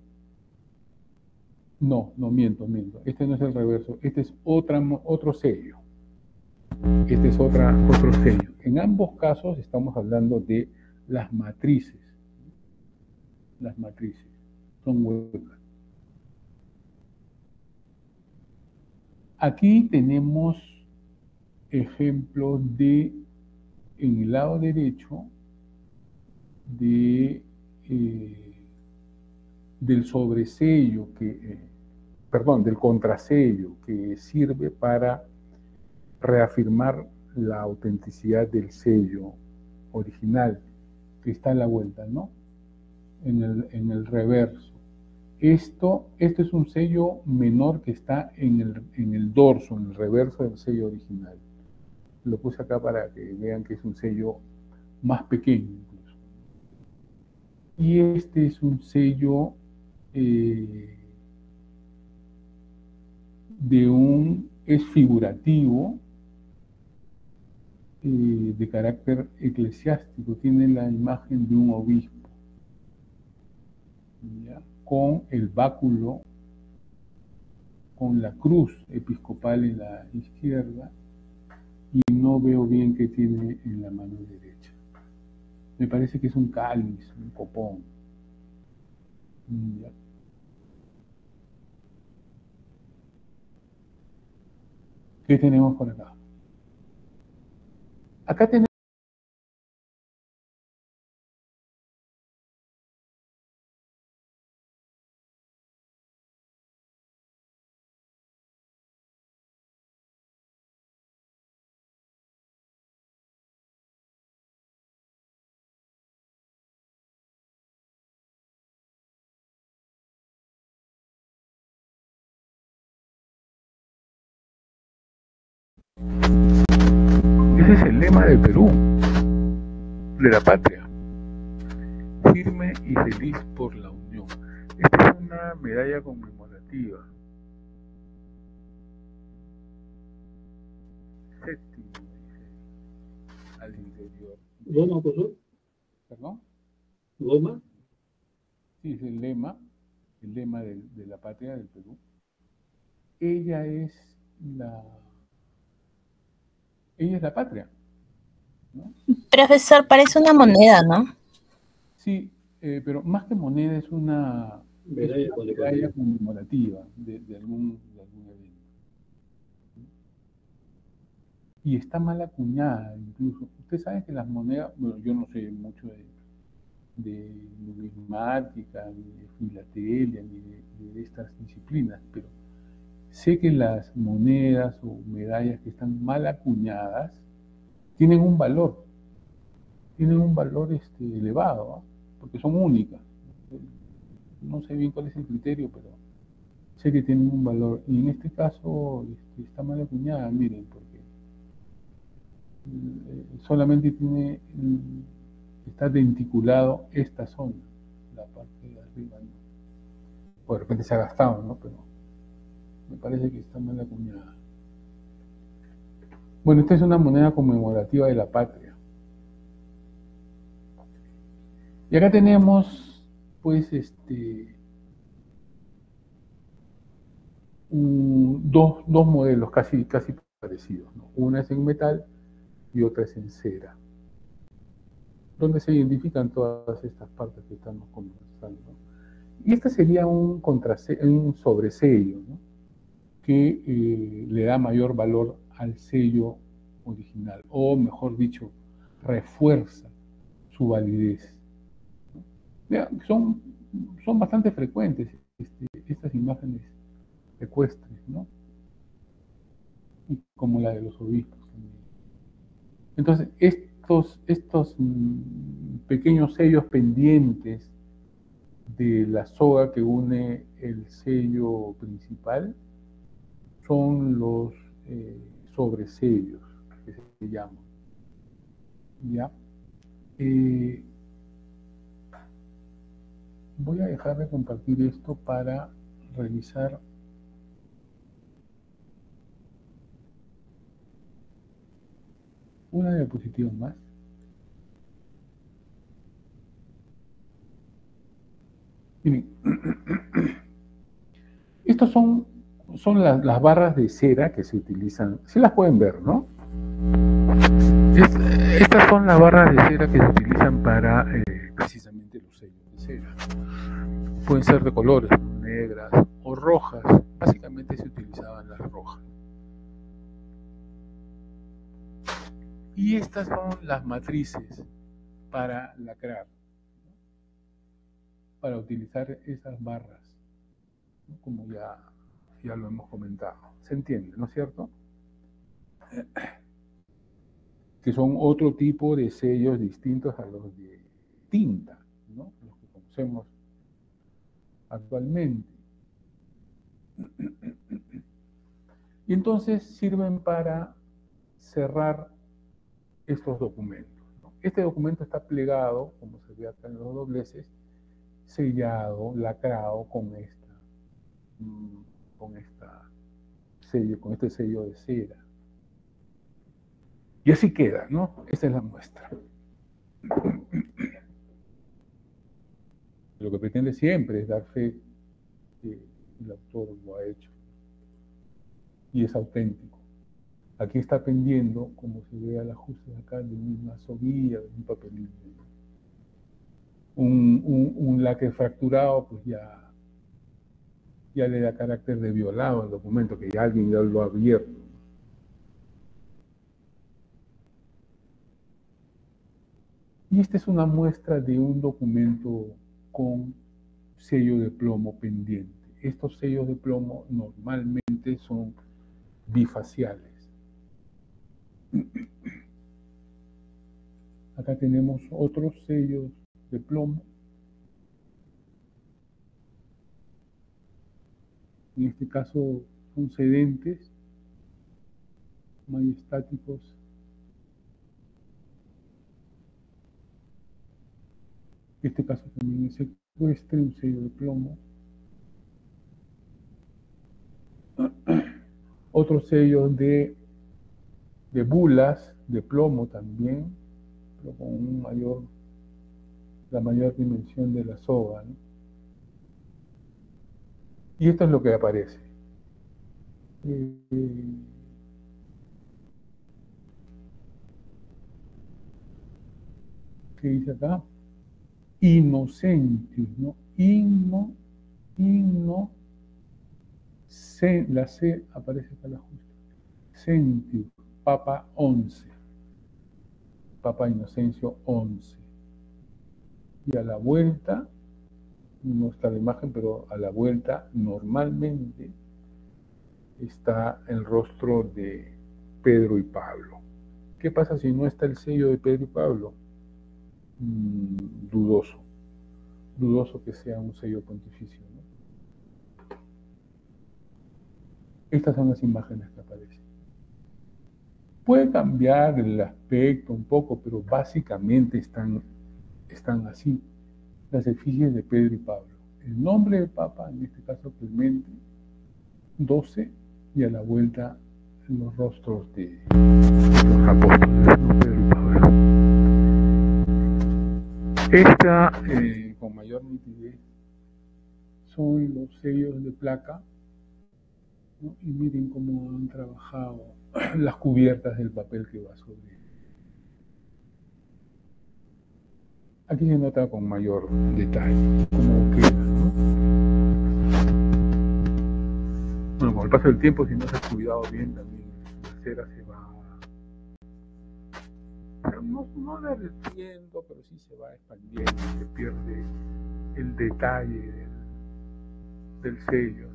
A: no, no miento, miento. Este no es el reverso, este es otra, otro sello. Este es otra, otro sello. En ambos casos estamos hablando de las matrices. Las matrices son huecas. Aquí tenemos ejemplos de, en el lado derecho, de, eh, del sobresello, que, eh, perdón, del contrasello, que sirve para reafirmar la autenticidad del sello original, que está a la vuelta, ¿no? En el, en el reverso. Esto, esto es un sello menor que está en el, en el dorso, en el reverso del sello original. Lo puse acá para que vean que es un sello más pequeño incluso. Y este es un sello eh, de un, es figurativo, eh, de carácter eclesiástico, tiene la imagen de un obispo, ¿ya? Con el báculo, con la cruz episcopal en la izquierda, y no veo bien qué tiene en la mano derecha. Me parece que es un cáliz, un copón. ¿Ya? ¿Qué tenemos por acá? Acá tenemos ese es el lema del Perú, de la patria, firme y feliz por la unión. Esta es una medalla conmemorativa. Séptimo, dice, al interior.
H: ¿Goma, profesor?
A: ¿Perdón?
H: ¿Goma?
A: Sí, es el lema, el lema de, de la patria del Perú. Ella es la... Ella es la patria, ¿no?
D: Profesor, parece una moneda, ¿no?
A: Sí, eh, pero más que moneda es una
H: medalla,
A: es una medalla conmemorativa de, de, algún, de algún evento. Y está mal acuñada incluso. Usted sabe que las monedas, bueno, yo no sé mucho de, de numismática, ni de filatelia, ni de, ni de estas disciplinas, pero sé que las monedas o medallas que están mal acuñadas tienen un valor, tienen un valor este, elevado, ¿eh? Porque son únicas. No sé bien cuál es el criterio, pero sé que tienen un valor. Y en este caso este, está mal acuñada, miren, porque eh, solamente tiene, está denticulado esta zona, la parte de arriba, ¿no? Pues de repente se ha gastado, ¿no? Pero me parece que está mal acuñada. Bueno, esta es una moneda conmemorativa de la patria. Y acá tenemos pues este un, dos, dos modelos casi, casi parecidos, ¿no? Una es en metal y otra es en cera, donde se identifican todas estas partes que estamos conversando. Y este sería un, un sobresello, ¿no? Que eh, le da mayor valor al sello original, o mejor dicho, refuerza su validez, ¿no? Ya, son, son bastante frecuentes este, estas imágenes ecuestres, ¿no? Y como la de los obispos también. Entonces, estos, estos mmm, pequeños sellos pendientes de la soga que une el sello principal son los eh, sobresellos que se llaman. ¿Ya? Eh, voy a dejar de compartir esto para revisar una diapositiva más. Miren, estos son, son las, las barras de cera que se utilizan, sí las pueden ver, ¿no? Es, estas son las barras de cera que se utilizan para eh, precisamente los sellos de cera. Pueden ser de colores, negras o rojas. Básicamente se utilizaban las rojas. Y estas son las matrices para lacrar, ¿no? Para utilizar esas barras, ¿no? Como ya, ya lo hemos comentado. ¿Se entiende, no es cierto? Que son otro tipo de sellos distintos a los de tinta, ¿no? Los que conocemos actualmente. Y entonces sirven para cerrar estos documentos, ¿no? Este documento está plegado, como se ve acá en los dobleces, sellado, lacrado con esta, con esta sello, con este sello de cera. Y así queda, ¿no? Esta es la muestra. Lo que pretende siempre es dar fe que el autor lo ha hecho. Y es auténtico. Aquí está pendiendo, como se ve al ajuste de acá, de una soguilla, de un papelito. Un, un, un lacre fracturado, pues ya, ya le da carácter de violado al documento, que ya alguien ya lo ha abierto. Y esta es una muestra de un documento con sello de plomo pendiente. Estos sellos de plomo normalmente son bifaciales. Acá tenemos otros sellos de plomo. En este caso son sedentes, majestáticos. En este caso también es ecuestre, un sello de plomo. Otros sellos de, de bulas, de plomo también, pero con un mayor, la mayor dimensión de la soga, ¿no? Y esto es lo que aparece. Eh, ¿Qué dice acá? Innocentius, ¿no? Inno, inno, se, la C aparece acá la justa. Centius, Papa once. Papa Inocencio once. Y a la vuelta, no está la imagen, pero a la vuelta normalmente está el rostro de Pedro y Pablo. ¿Qué pasa si no está el sello de Pedro y Pablo? Mm, dudoso. Dudoso que sea un sello pontificio, ¿no? Estas son las imágenes que aparecen. Puede cambiar el aspecto un poco, pero básicamente están, están así. Las efigies de Pedro y Pablo. El nombre del Papa, en este caso Clemente doce, y a la vuelta los rostros de los apóstoles, ¿no? Pedro y Pablo. Esta, eh, con mayor nitidez son los sellos de placa, ¿no? Y miren cómo han trabajado las cubiertas del papel que va sobre él. Aquí se nota con mayor detalle cómo queda, ¿no? Bueno, con el paso del tiempo, si no se ha cuidado bien, también la cera se va, no, no derritiendo, pero sí se va expandiendo, se pierde el detalle del, del sello.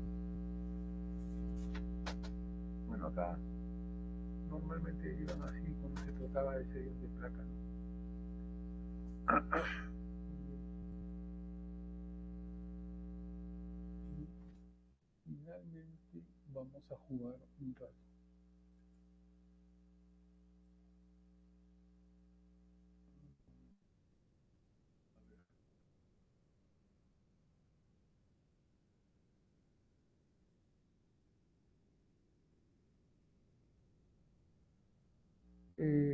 A: Bueno, acá normalmente iban así cuando se trataba de sellos de placa, ¿no? Y finalmente vamos a jugar un rato. Eh,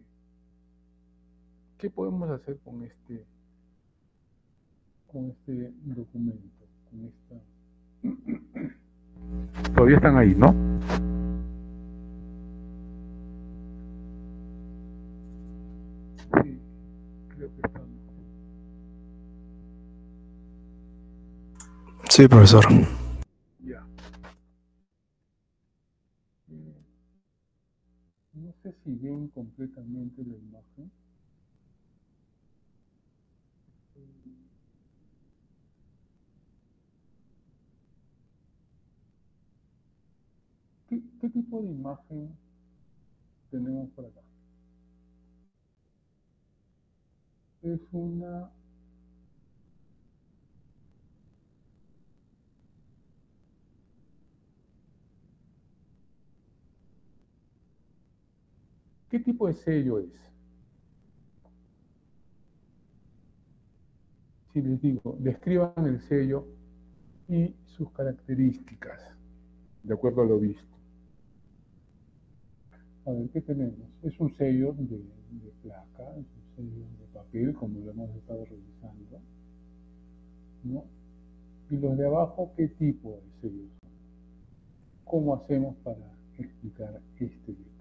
A: ¿Qué podemos hacer con este, con este documento? Con esta... Todavía están ahí, ¿no? Sí, creo que están.
I: Sí, profesor.
A: Ya. Eh, no sé si ven completamente la imagen. ¿Qué, qué tipo de imagen tenemos por acá? Es una ¿qué tipo de sello es? Si les digo, describan el sello y sus características, de acuerdo a lo visto. A ver, ¿qué tenemos? Es un sello de, de placa, es un sello de papel, como lo hemos estado revisando, ¿no? Y los de abajo, ¿qué tipo de sellos son? ¿Cómo hacemos para explicar este detalle?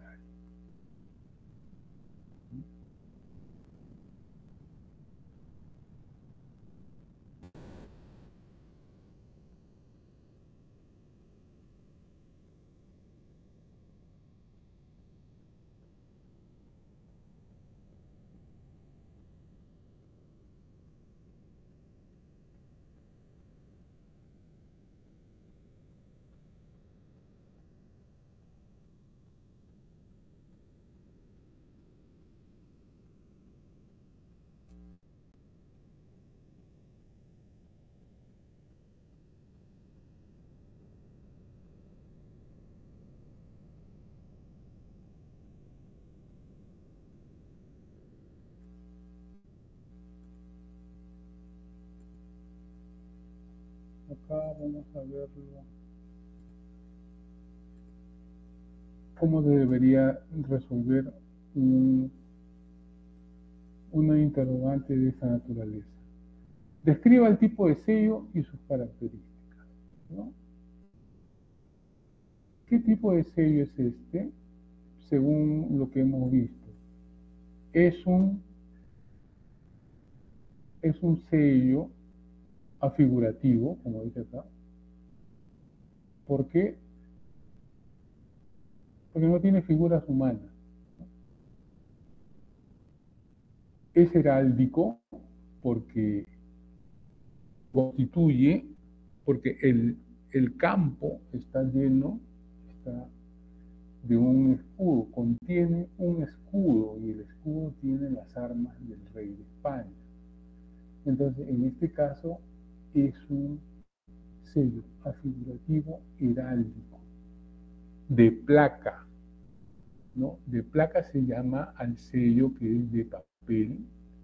A: Acá vamos a verlo. ¿Cómo debería resolver un, una interrogante de esa naturaleza? Describa el tipo de sello y sus características, ¿no? ¿Qué tipo de sello es este? Según lo que hemos visto, es un, es un sello afigurativo, como dice acá. ¿Por qué? Porque no tiene figuras humanas. Es heráldico porque constituye, porque el, el campo está lleno está de un escudo, contiene un escudo y el escudo tiene las armas del rey de España. Entonces, en este caso, es un sello afigurativo heráldico de placa, ¿no? De placa se llama al sello que es de papel,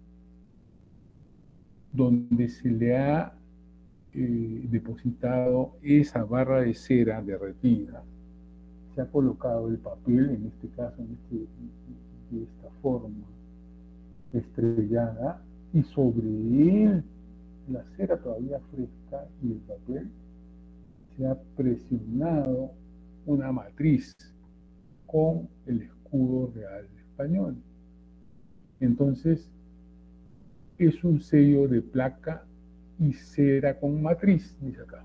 A: donde se le ha eh, depositado esa barra de cera derretida. Se ha colocado el papel, en este caso, en este, de esta forma estrellada, y sobre él la cera todavía fresca y el papel, se ha presionado una matriz con el escudo real español. Entonces, es un sello de placa y cera con matriz, dice acá.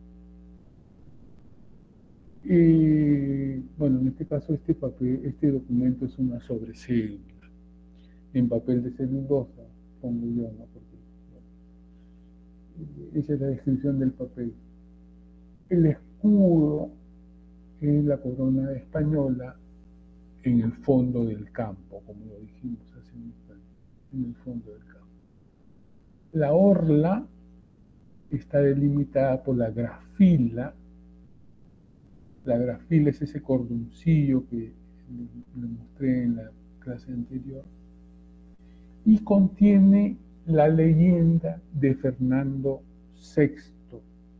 A: Y bueno, en este caso, este papel, este documento es una sobrecédula en papel de celulosa, pongo yo, ¿no? Porque bueno, esa es la descripción del papel. El escudo es la corona española en el fondo del campo, como lo dijimos hace un instante, en el fondo del campo. La orla está delimitada por la grafila. La grafila es ese cordoncillo que le mostré en la clase anterior, y contiene la leyenda de Fernando sexto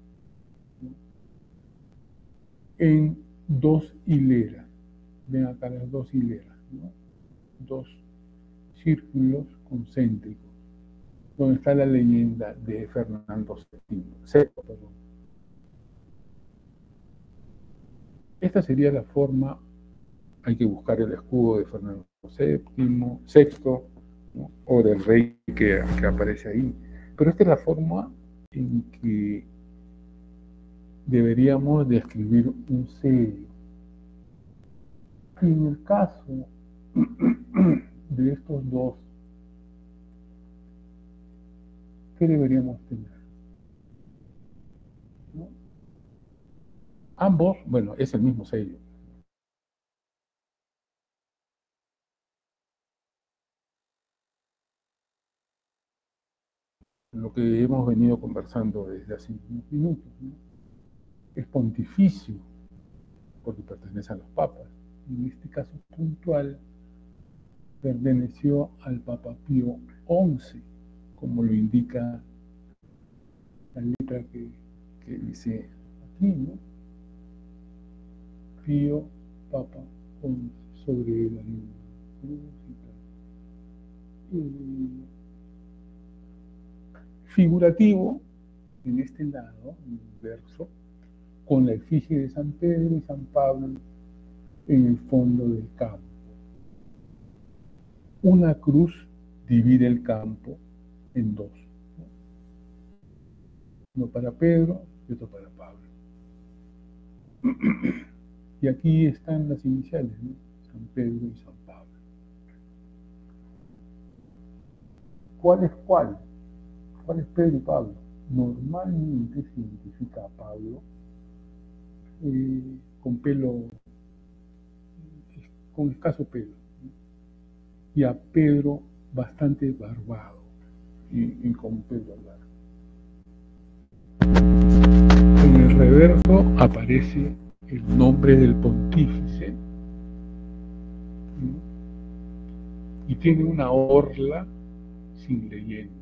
A: en dos hileras. Ven acá las dos hileras, ¿no? Dos círculos concéntricos, donde está la leyenda de Fernando sexto. Perdón. Esta sería la forma, hay que buscar el escudo de Fernando séptimo, sexto, ¿no? O del rey que, que aparece ahí. Pero esta es la forma en que deberíamos describir un sello. Y en el caso de estos dos, ¿qué deberíamos tener? ¿No? Ambos, bueno, es el mismo sello. Lo que hemos venido conversando desde hace unos minutos, ¿no? Es pontificio, porque pertenece a los papas. En este caso puntual, perteneció al Papa Pío once, como lo indica la letra que, que dice aquí, ¿no? Pío, Papa once, sobre la cruz y tal. Eh, figurativo, en este lado, en el verso, con la efigie de San Pedro y San Pablo en el fondo del campo. Una cruz divide el campo en dos, ¿no? Uno para Pedro y otro para Pablo. Y aquí están las iniciales, ¿no? San Pedro y San Pablo. ¿Cuál es cuál? ¿Cuál es Pedro y Pablo? Normalmente se identifica a Pablo eh, con pelo, con escaso pelo, ¿no? Y a Pedro bastante barbado y, y con pelo largo. En el reverso aparece el nombre del pontífice, ¿no? Y tiene una orla sin leyenda.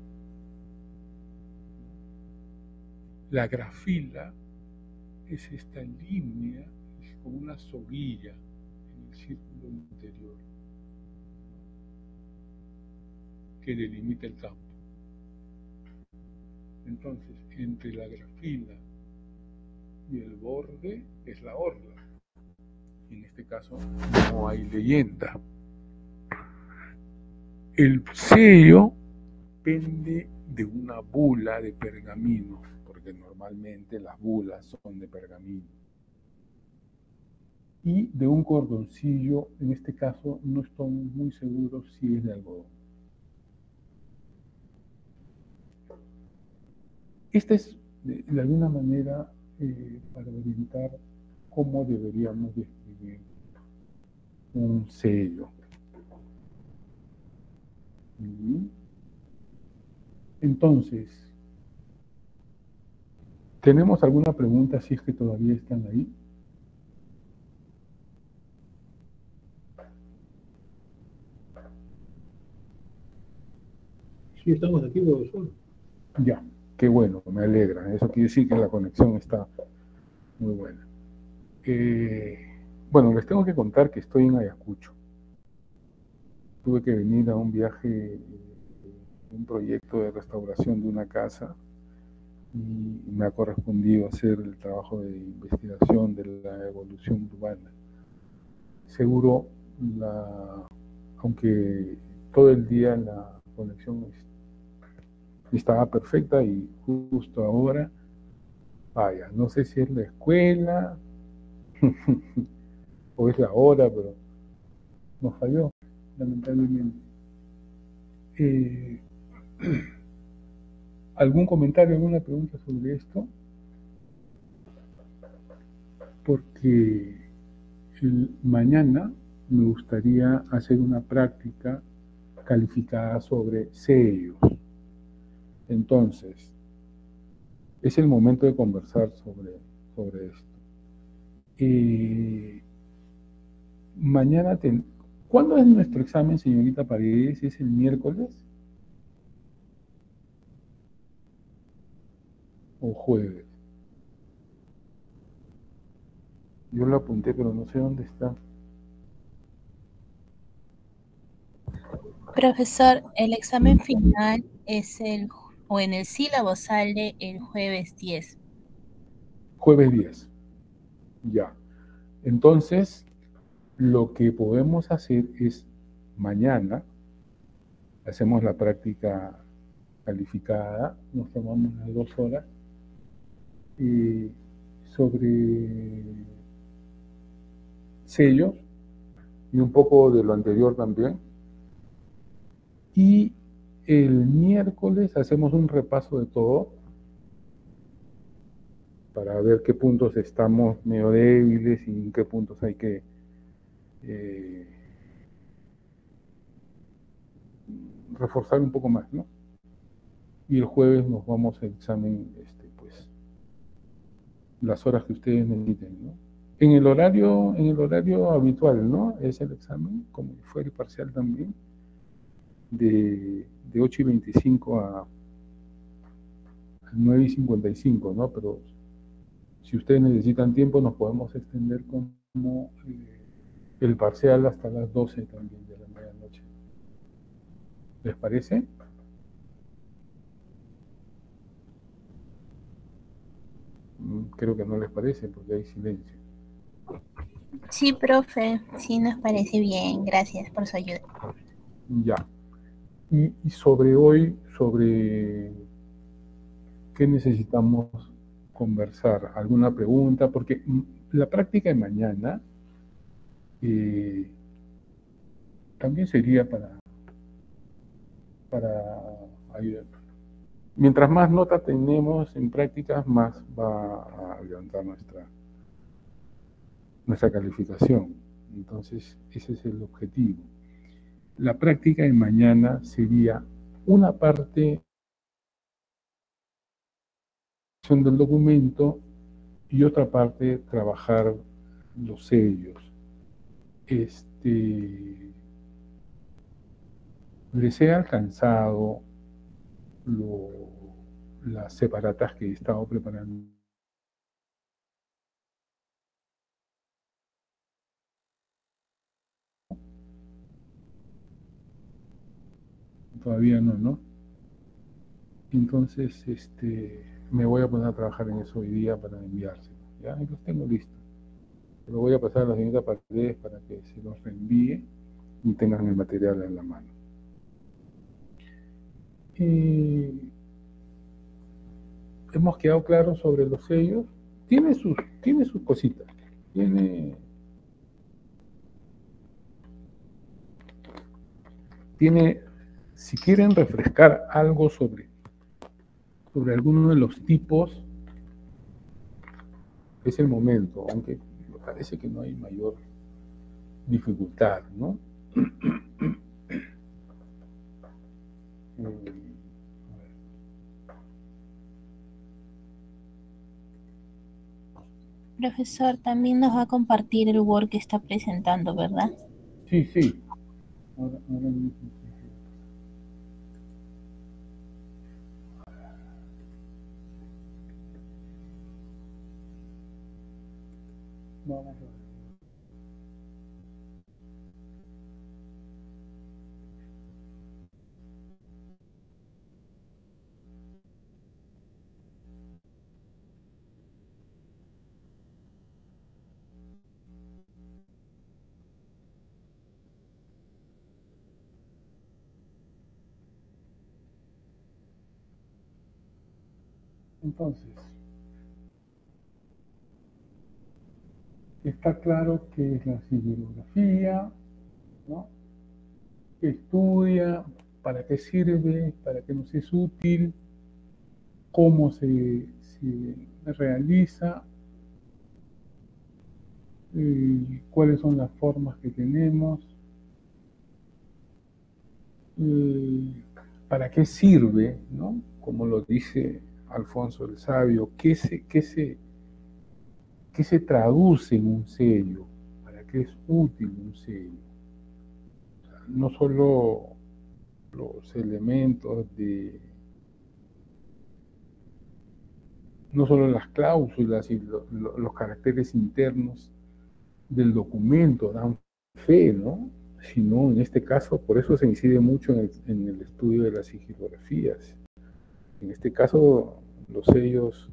A: La grafila es esta línea con una soguilla en el círculo interior que delimita el campo. Entonces, entre la grafila y el borde es la orla. En este caso no hay leyenda. El sello pende de una bula de pergamino, porque normalmente las bulas son de pergamino, y de un cordoncillo, en este caso no estoy muy seguro si es de algodón. Esta es, de, de alguna manera, eh, para orientar cómo deberíamos describir un sello. ¿Sí? Entonces, ¿tenemos alguna pregunta si es que todavía están ahí?
H: Sí, estamos aquí, profesor.
A: Ya, qué bueno, me alegra. Eso quiere decir que la conexión está muy buena. Eh, bueno, les tengo que contar que estoy en Ayacucho. Tuve que venir a un viaje un proyecto de restauración de una casa y me ha correspondido hacer el trabajo de investigación de la evolución urbana. Seguro, la, aunque todo el día la conexión estaba perfecta y justo ahora, vaya, no sé si es la escuela o es la hora, pero nos falló, lamentablemente. Eh, ¿Algún comentario, alguna pregunta sobre esto? Porque el, mañana me gustaría hacer una práctica calificada sobre sellos. Entonces, es el momento de conversar sobre, sobre esto. Eh, mañana, ten, ¿cuándo es nuestro examen, señorita Paredes? ¿Es el miércoles? ¿O jueves? Yo lo apunté, pero no sé dónde está.
D: Profesor, el examen final es el, o en el sílabo sale el jueves diez.
A: Jueves diez. Ya. Entonces, lo que podemos hacer es mañana, hacemos la práctica calificada, nos tomamos las dos horas, y sobre sellos y un poco de lo anterior también. Y el miércoles hacemos un repaso de todo para ver qué puntos estamos medio débiles y en qué puntos hay que eh, reforzar un poco más, ¿no? Y el jueves nos vamos al examen, este, pues, las horas que ustedes necesiten, ¿no? En el horario, en el horario habitual, ¿no? Es el examen, como fue el parcial también, de, de ocho y veinticinco a, a nueve y cincuenta y cinco, ¿no? Pero si ustedes necesitan tiempo, nos podemos extender como eh, el parcial hasta las doce también de la medianoche. ¿Les parece? Creo que no les parece porque hay silencio.
D: Sí, profe, sí nos parece bien. Gracias por su ayuda.
A: Ya. Y, y sobre hoy, sobre qué necesitamos conversar, alguna pregunta, porque la práctica de mañana eh, también sería para, para ayudar. Mientras más nota tenemos en prácticas, más va a levantar nuestra, nuestra calificación. Entonces, ese es el objetivo. La práctica de mañana sería una parte del documento y otra parte trabajar los sellos. Este, les he alcanzado lo, las separatas que he estado preparando. Todavía no, ¿no? Entonces, este, me voy a poner a trabajar en eso hoy día para enviárselo. Ya, y los tengo listos. Lo voy a pasar a la señorita Paredes para que se los reenvíe y tengan el material en la mano. Eh, hemos quedado claros sobre los sellos. Tiene sus, tiene sus cositas. Tiene, tiene, si quieren refrescar algo sobre, sobre alguno de los tipos, es el momento, aunque me parece que no hay mayor dificultad, ¿no? eh,
D: Profesor, también nos va a compartir el Word que está presentando, ¿verdad?
A: Sí, sí. Ahora, ahora mismo. Vamos a ver. Entonces, está claro que es la sigilografía, ¿no? ¿Qué estudia? ¿Para qué sirve? ¿Para qué nos es útil? ¿Cómo se, se realiza? Eh, ¿Cuáles son las formas que tenemos? Eh, ¿Para qué sirve? ¿No? Como lo dice Alfonso el Sabio, ¿qué se, qué se, qué se traduce en un sello? ¿Para qué es útil un sello? O sea, no solo los elementos de, no solo las cláusulas y lo, lo, los caracteres internos del documento dan fe, ¿no? Sino en este caso, por eso se incide mucho en el, en el estudio de las sigilografías. En este caso, los sellos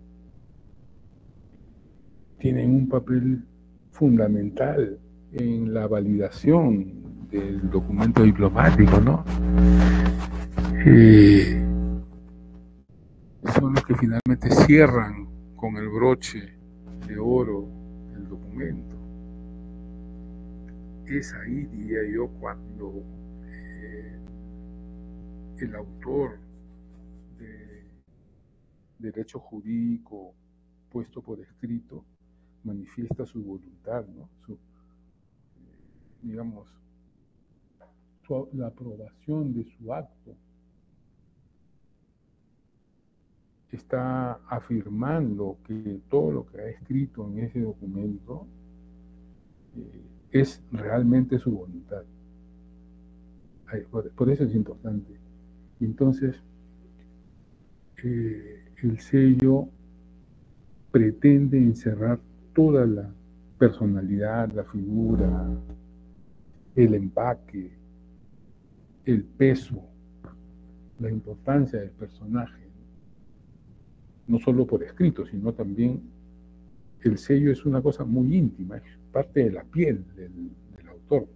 A: tienen un papel fundamental en la validación del documento diplomático, ¿no? Eh, son los que finalmente cierran con el broche de oro el documento. Es ahí, diría yo, cuando eh, el autor de derecho jurídico puesto por escrito manifiesta su voluntad, ¿no? Su, digamos, su, la aprobación de su acto. Está afirmando que todo lo que ha escrito en ese documento eh, es realmente su voluntad. Por, por eso es importante. Entonces, eh, el sello pretende encerrar toda la personalidad, la figura, el empaque, el peso, la importancia del personaje. No solo por escrito, sino también el sello es una cosa muy íntima, es parte de la piel del, del autor.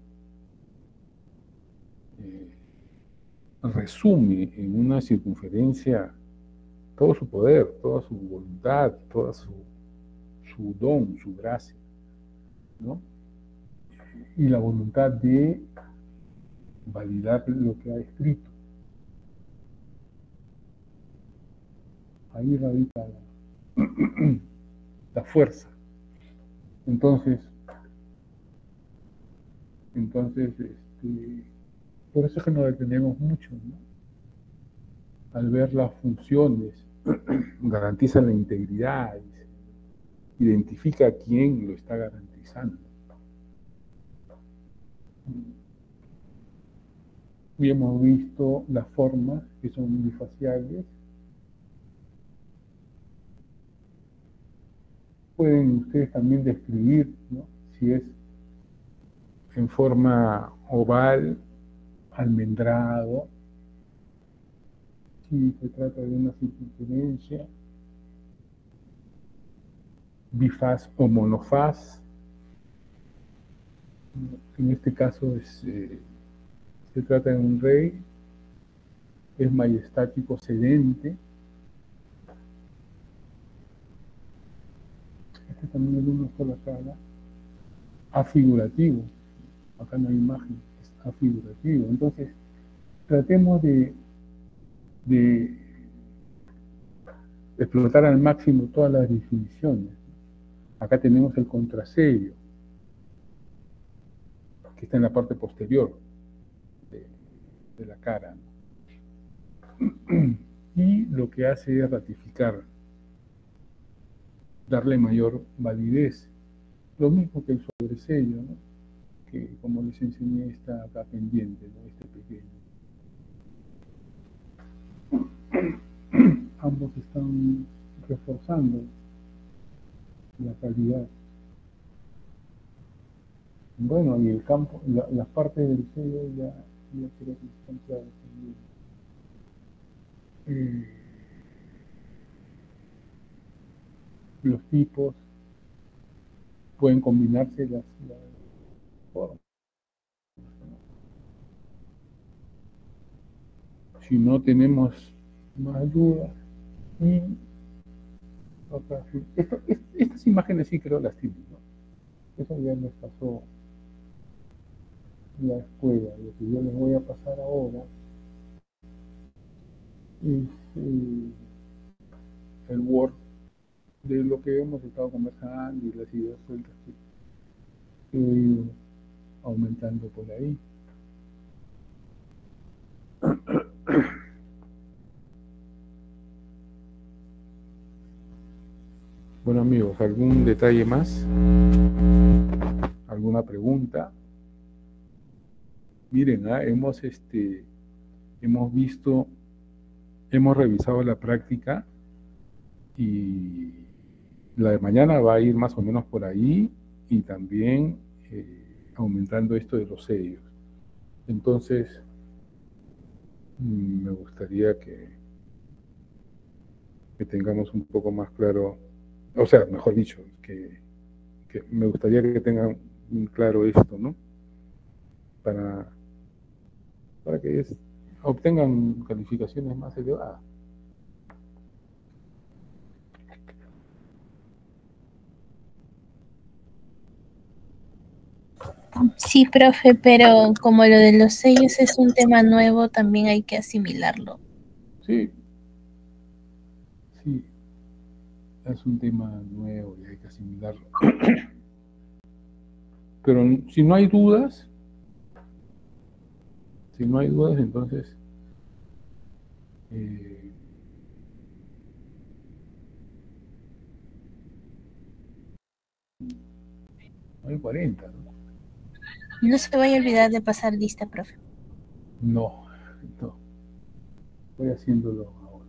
A: Eh, resume en una circunferencia todo su poder, toda su voluntad, toda su, su don, su gracia, ¿no? Y la voluntad de validar lo que ha escrito. Ahí radica la, la fuerza. Entonces, entonces, este, por eso es que nos detenemos mucho, ¿no? Al ver las funciones, garantiza la integridad, identifica a quién lo está garantizando. Y hemos visto las formas que son bifaciales. Pueden ustedes también describir, ¿no? Si es en forma oval, almendrado, si se trata de una circunferencia, bifaz o monofaz. En este caso es, eh, se trata de un rey, es majestático sedente. Este también es de una sola cara, afigurativo. Acá no hay imagen, es afigurativo. Entonces, tratemos de, de explotar al máximo todas las definiciones. Acá tenemos el contrasello, que está en la parte posterior de, de la cara, ¿no? Y lo que hace es ratificar, darle mayor validez. Lo mismo que el sobresello, ¿no? Que como les enseñé está acá pendiente, ¿no? Este pequeño. Ambos están reforzando la calidad. Bueno, y el campo, la, las partes del sello ya, ya creo que están claras también. Eh, los tipos pueden combinarse las, las formas. Si no tenemos más dudas, y Otra- esto- es- estas imágenes sí creo las tienen, ¿no? Eso ya les pasó la escuela. Lo que yo les voy a pasar ahora es eh, el Word de lo que hemos estado conversando y las ideas sueltas que, que he ido aumentando por ahí. Bueno amigos, ¿algún detalle más? ¿Alguna pregunta? Miren, ¿ah? hemos, este, hemos visto, hemos revisado la práctica y la de mañana va a ir más o menos por ahí y también eh, aumentando esto de los sellos. Entonces, mm, me gustaría que, que tengamos un poco más claro, o sea, mejor dicho, que, que me gustaría que tengan claro esto, ¿no? Para, para que es- obtengan calificaciones más elevadas.
D: Sí, profe, pero como lo de los sellos es un tema nuevo, también hay que asimilarlo.
A: Sí, sí, es un tema nuevo y hay que asimilarlo. Pero si no hay dudas, si no hay dudas, entonces eh, no hay cuarenta, ¿no?
D: No se vaya a olvidar de pasar lista, profe.
A: No, no, voy haciéndolo ahora.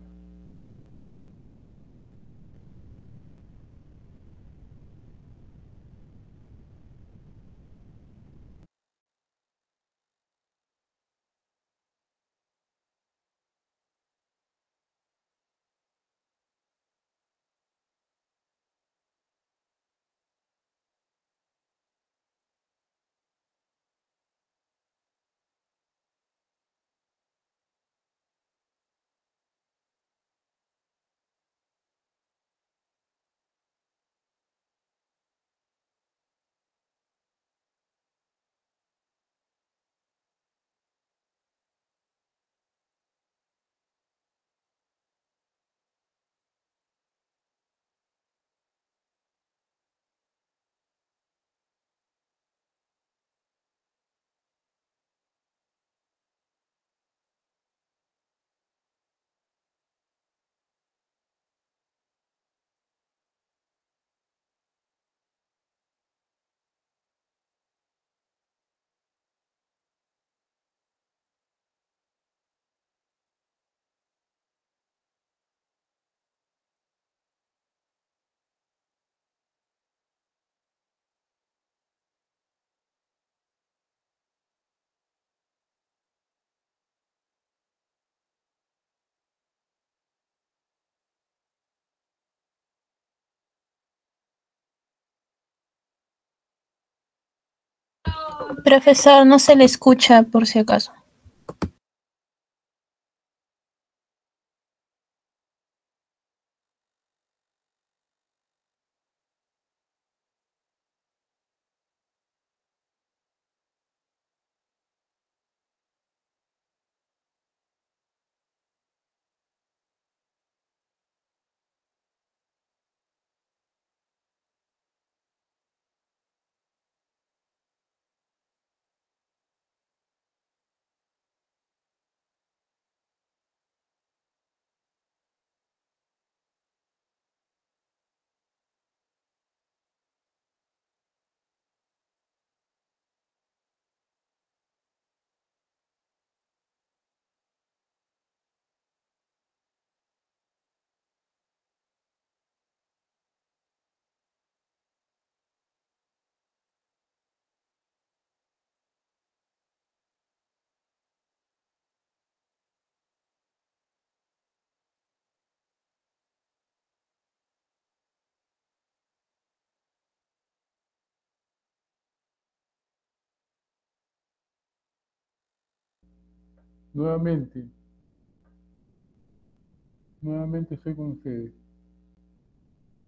D: Profesor, no se le escucha por si acaso.
A: Nuevamente, nuevamente estoy con ustedes.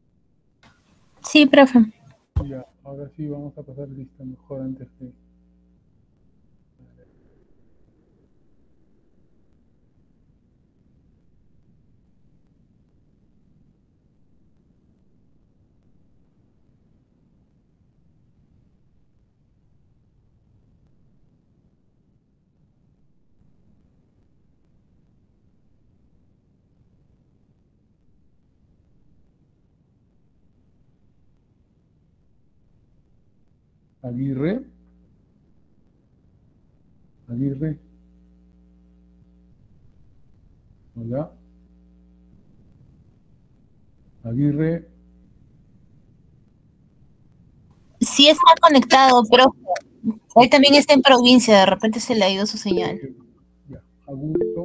D: Sí, profe.
A: Ya, ahora sí vamos a pasar lista mejor antes que... Aguirre. Aguirre. Hola. Aguirre.
D: Sí está conectado, profe. Hoy también está en provincia, de repente se le ha ido su señal.
A: Ya, Augusto.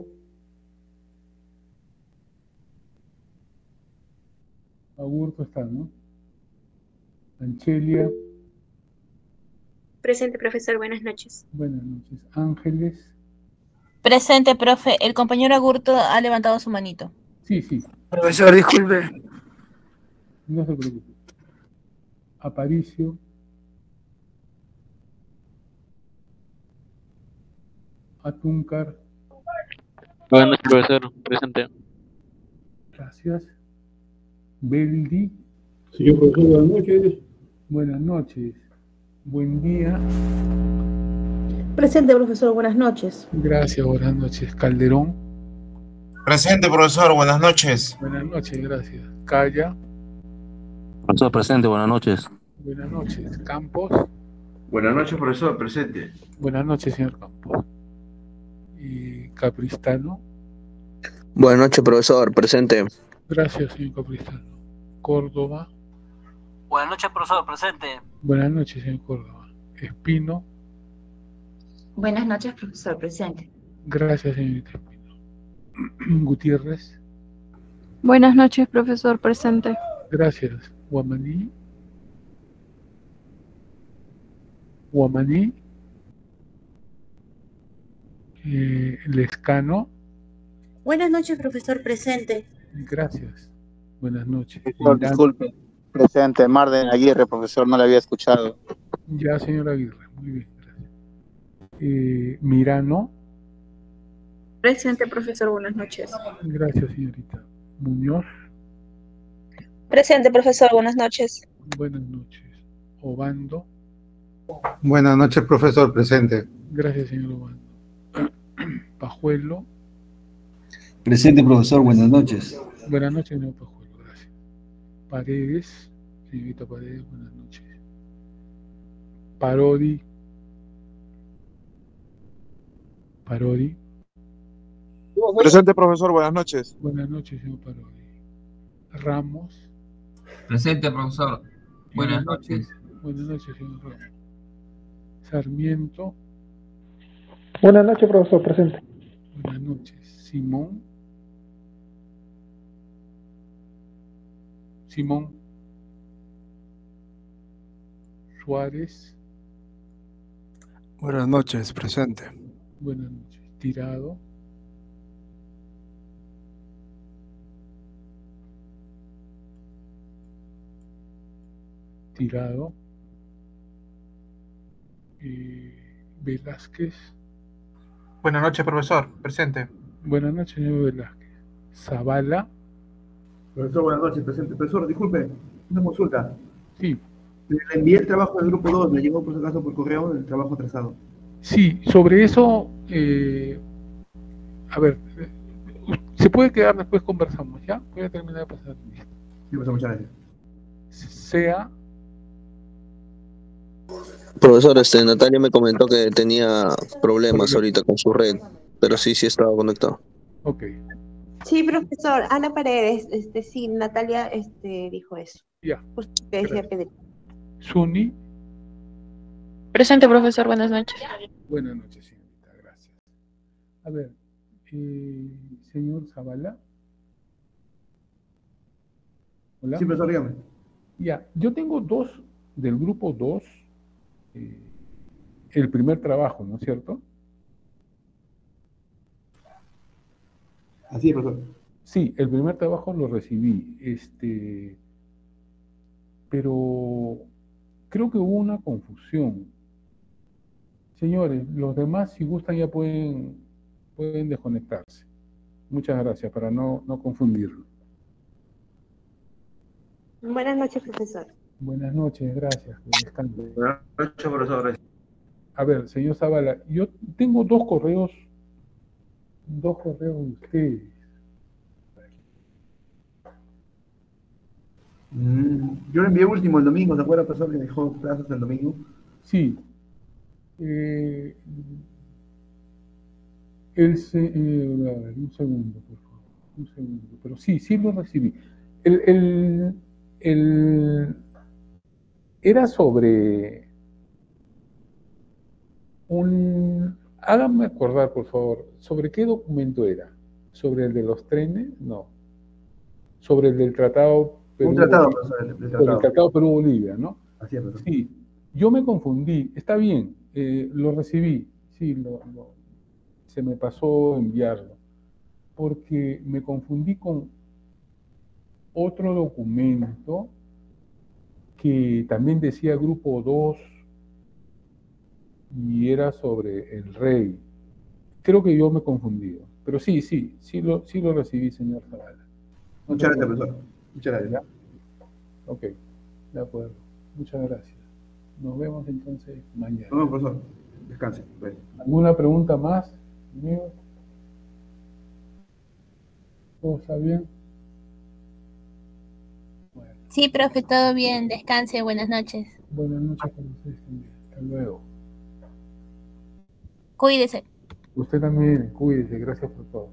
A: Augusto está, ¿no? Anchelia.
I: Presente, profesor. Buenas noches.
A: Buenas noches. Ángeles.
D: Presente, profe. El compañero Agurto ha levantado su manito.
A: Sí, sí.
J: Profesor, disculpe.
A: No se preocupe. Aparicio. Atúncar.
K: Buenas noches, profesor. Presente.
A: Gracias. Beldi.
H: Señor profesor, buenas noches.
A: Buenas noches. Buen día.
C: Presente, profesor. Buenas noches.
A: Gracias, buenas noches. Calderón.
L: Presente, profesor. Buenas noches.
A: Buenas noches, gracias. Calla.
M: Profesor, presente. Buenas noches.
A: Buenas noches. Campos.
N: Buenas noches, profesor. Presente.
A: Buenas noches, señor Campos. Y Capristano.
O: Buenas noches, profesor. Presente.
A: Gracias, señor Capristano. Córdoba.
P: Buenas noches, profesor. Presente.
A: Buenas noches, señor Córdoba. Espino.
E: Buenas noches, profesor. Presente.
A: Gracias, señorita Espino. Gutiérrez.
Q: Buenas noches, profesor. Presente.
A: Gracias. Guamaní. Guamaní. Eh, Lescano.
R: Buenas noches, profesor. Presente.
A: Gracias. Buenas noches.
S: Profesor, disculpe. Presente. Marden Aguirre, profesor, no le había escuchado.
A: Ya, señor Aguirre. Muy bien, gracias. Eh, Mirano.
Q: Presente, profesor. Buenas noches.
A: Gracias, señorita. Muñoz.
T: Presente, profesor. Buenas noches.
A: Buenas noches. Obando.
U: Buenas noches, profesor. Presente.
A: Gracias, señor Obando. Pajuelo.
V: Presente, profesor. Buenas noches.
A: Buenas noches, señor Pajuelo. Gracias. Paredes. Señorita Paredes, buenas noches. Parodi. Parodi.
W: Presente, profesor. Buenas noches.
A: Buenas noches, señor Parodi. Ramos.
X: Presente, profesor. Buenas,
A: Buenas
X: noches.
A: noches. Buenas noches, señor Ramos. Sarmiento.
Y: Buenas noches, profesor. Presente.
A: Buenas noches. Simón. Simón. Suárez.
Z: Buenas noches. Presente.
A: Buenas noches. Tirado. Tirado. Eh, Velázquez.
G: Buenas noches, profesor. Presente.
A: Buenas noches, señor Velázquez. Zavala.
N: Profesor, buenas noches. Presente. Profesor, disculpe, una consulta.
A: Sí.
N: Le envié el trabajo del grupo dos, me llegó por si acaso por correo el trabajo atrasado.
A: Sí, sobre eso, eh, a ver, eh, se puede quedar, después conversamos, ¿ya? Voy a terminar de pasar lista.
N: Sí, profesor, muchas gracias.
A: Sea.
O: Profesor, este, Natalia me comentó que tenía problemas ahorita con su red, pero sí, sí estaba conectado.
A: Ok.
B: Sí, profesor. Ana Paredes, este, sí, Natalia este, dijo eso.
A: Ya.
B: Justo que decía Pedro.
A: Suni.
Q: Presente, profesor. Buenas noches.
A: Buenas noches, señorita. Gracias. A ver, eh, señor Zavala. Hola.
N: Sí, profesor, dígame.
A: Ya, yo tengo dos del grupo dos, eh, el primer trabajo, ¿no es cierto?
N: Así es, profesor.
A: Sí, el primer trabajo lo recibí, este, pero creo que hubo una confusión. Señores, los demás, si gustan, ya pueden, pueden desconectarse. Muchas gracias, para no, no confundirlo.
B: Buenas noches, profesor.
A: Buenas noches, gracias. Que descansen.
N: Buenas noches, profesor.
A: A ver, señor Zavala, yo tengo dos correos, dos correos de ustedes.
N: Mm, yo lo envié último el domingo, ¿se acuerda, profesor, que dejó plazos el domingo?
A: Sí. Eh, el, se- eh, a ver, un segundo, por favor. Un segundo. Pero sí, sí lo recibí. El, el, el- era sobre un... Háganme acordar, por favor, ¿sobre qué documento era? ¿Sobre el de los trenes? No. Sobre el del tratado Perú...
N: Un tratado, profesor, el, el
A: Sobre
N: tratado.
A: el tratado Perú-Bolivia, ¿no?
N: Así es, profesor.
A: Sí, yo me confundí. Está bien, eh, lo recibí. Sí, lo- lo- se me pasó enviarlo. Porque me confundí con otro documento que también decía Grupo dos y era sobre el rey. Creo que yo me he confundido. Pero sí, sí, sí lo, sí lo recibí, señor Zavala. No
N: Muchas
A: se
N: gracias,
A: preocupe.
N: profesor. Muchas gracias.
A: ¿Ya? Ok, de acuerdo. Muchas gracias. Nos vemos entonces mañana.
N: No, profesor. Descanse. Pues.
A: ¿Alguna pregunta más, amigos? ¿Todo está bien?
D: Sí, profe, todo bien. Descanse, buenas noches.
A: Buenas noches para ustedes también. Hasta luego.
D: Cuídese.
A: Usted también, cuídese. Gracias por todo.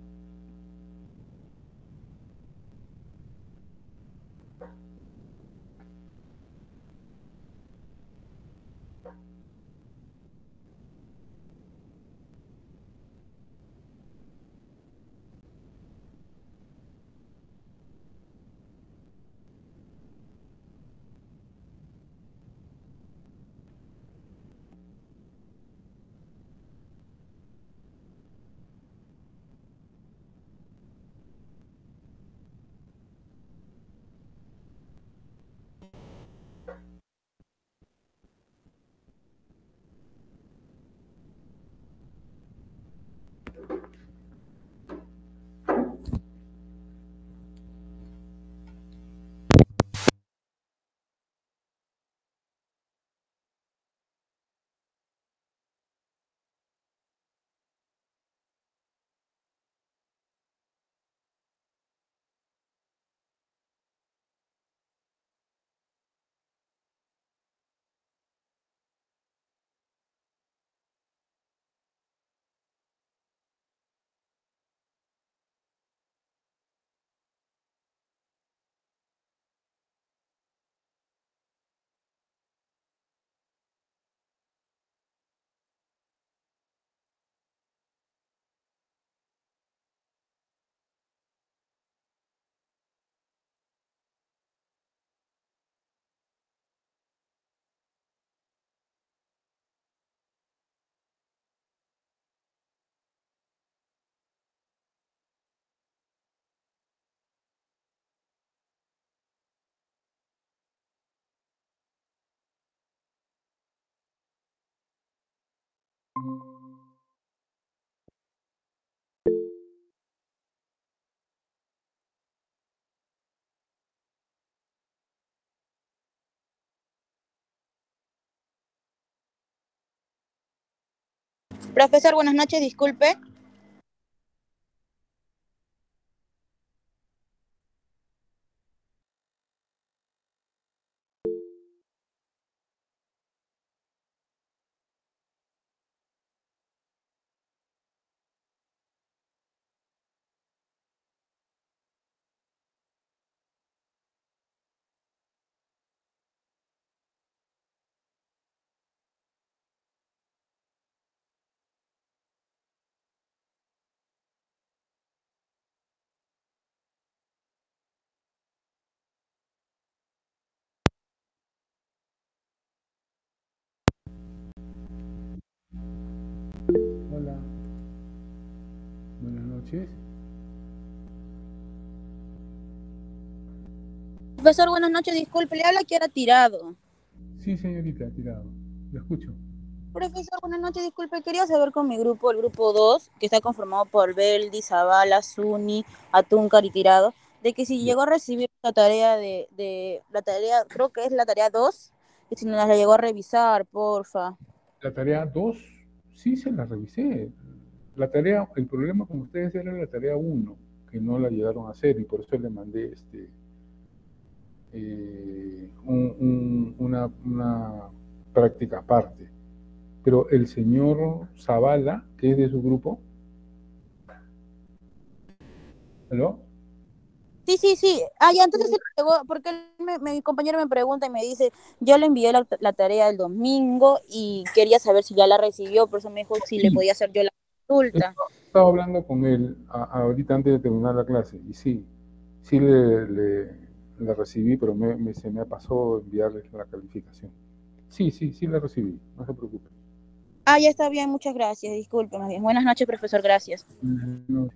R: Profesor, buenas noches, disculpe.
A: Hola. Buenas noches.
F: Profesor, buenas noches, disculpe, le habla Kiara Tirado.
A: Sí, señorita, tirado. Lo escucho.
F: Profesor, buenas noches, disculpe, quería saber con mi grupo, el grupo dos, que está conformado por Beldi, Zavala, Zuni, Atúncar y Tirado, de que si llegó a recibir la tarea de, de la tarea, creo que es la tarea dos, y si nos la llegó a revisar, porfa.
A: La tarea dos, sí se la revisé. La tarea, el problema con ustedes era la tarea uno, que no la llegaron a hacer, y por eso le mandé este eh, un, un, una, una práctica aparte. Pero el señor Zavala, que es de su grupo. ¿Aló?
F: Sí, sí, sí. Ah, ya, entonces se le llegó, porque él me- mi compañero me pregunta y me dice, yo le envié la, la tarea el domingo y quería saber si ya la recibió, por eso me dijo si le podía hacer yo la consulta.
A: Estaba hablando con él a- ahorita antes de terminar la clase, y sí, sí le, le- la recibí, pero me, me- se me pasó enviarles la calificación. Sí, sí, sí la recibí, no se preocupe.
F: Ah, ya está bien, muchas gracias, disculpe, más bien. Buenas noches, profesor, gracias.
A: No,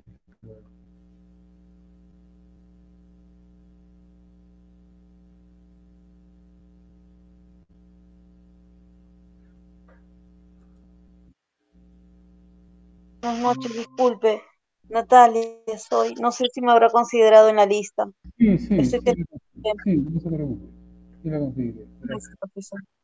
R: Buenas noches, disculpe. Natalia, soy. No sé si me habrá considerado en la lista.
A: sí, sí,
R: Estoy
A: sí,
R: teniendo
A: sí, no se preocupe, sí la conseguiré. Gracias.
R: Gracias, profesor.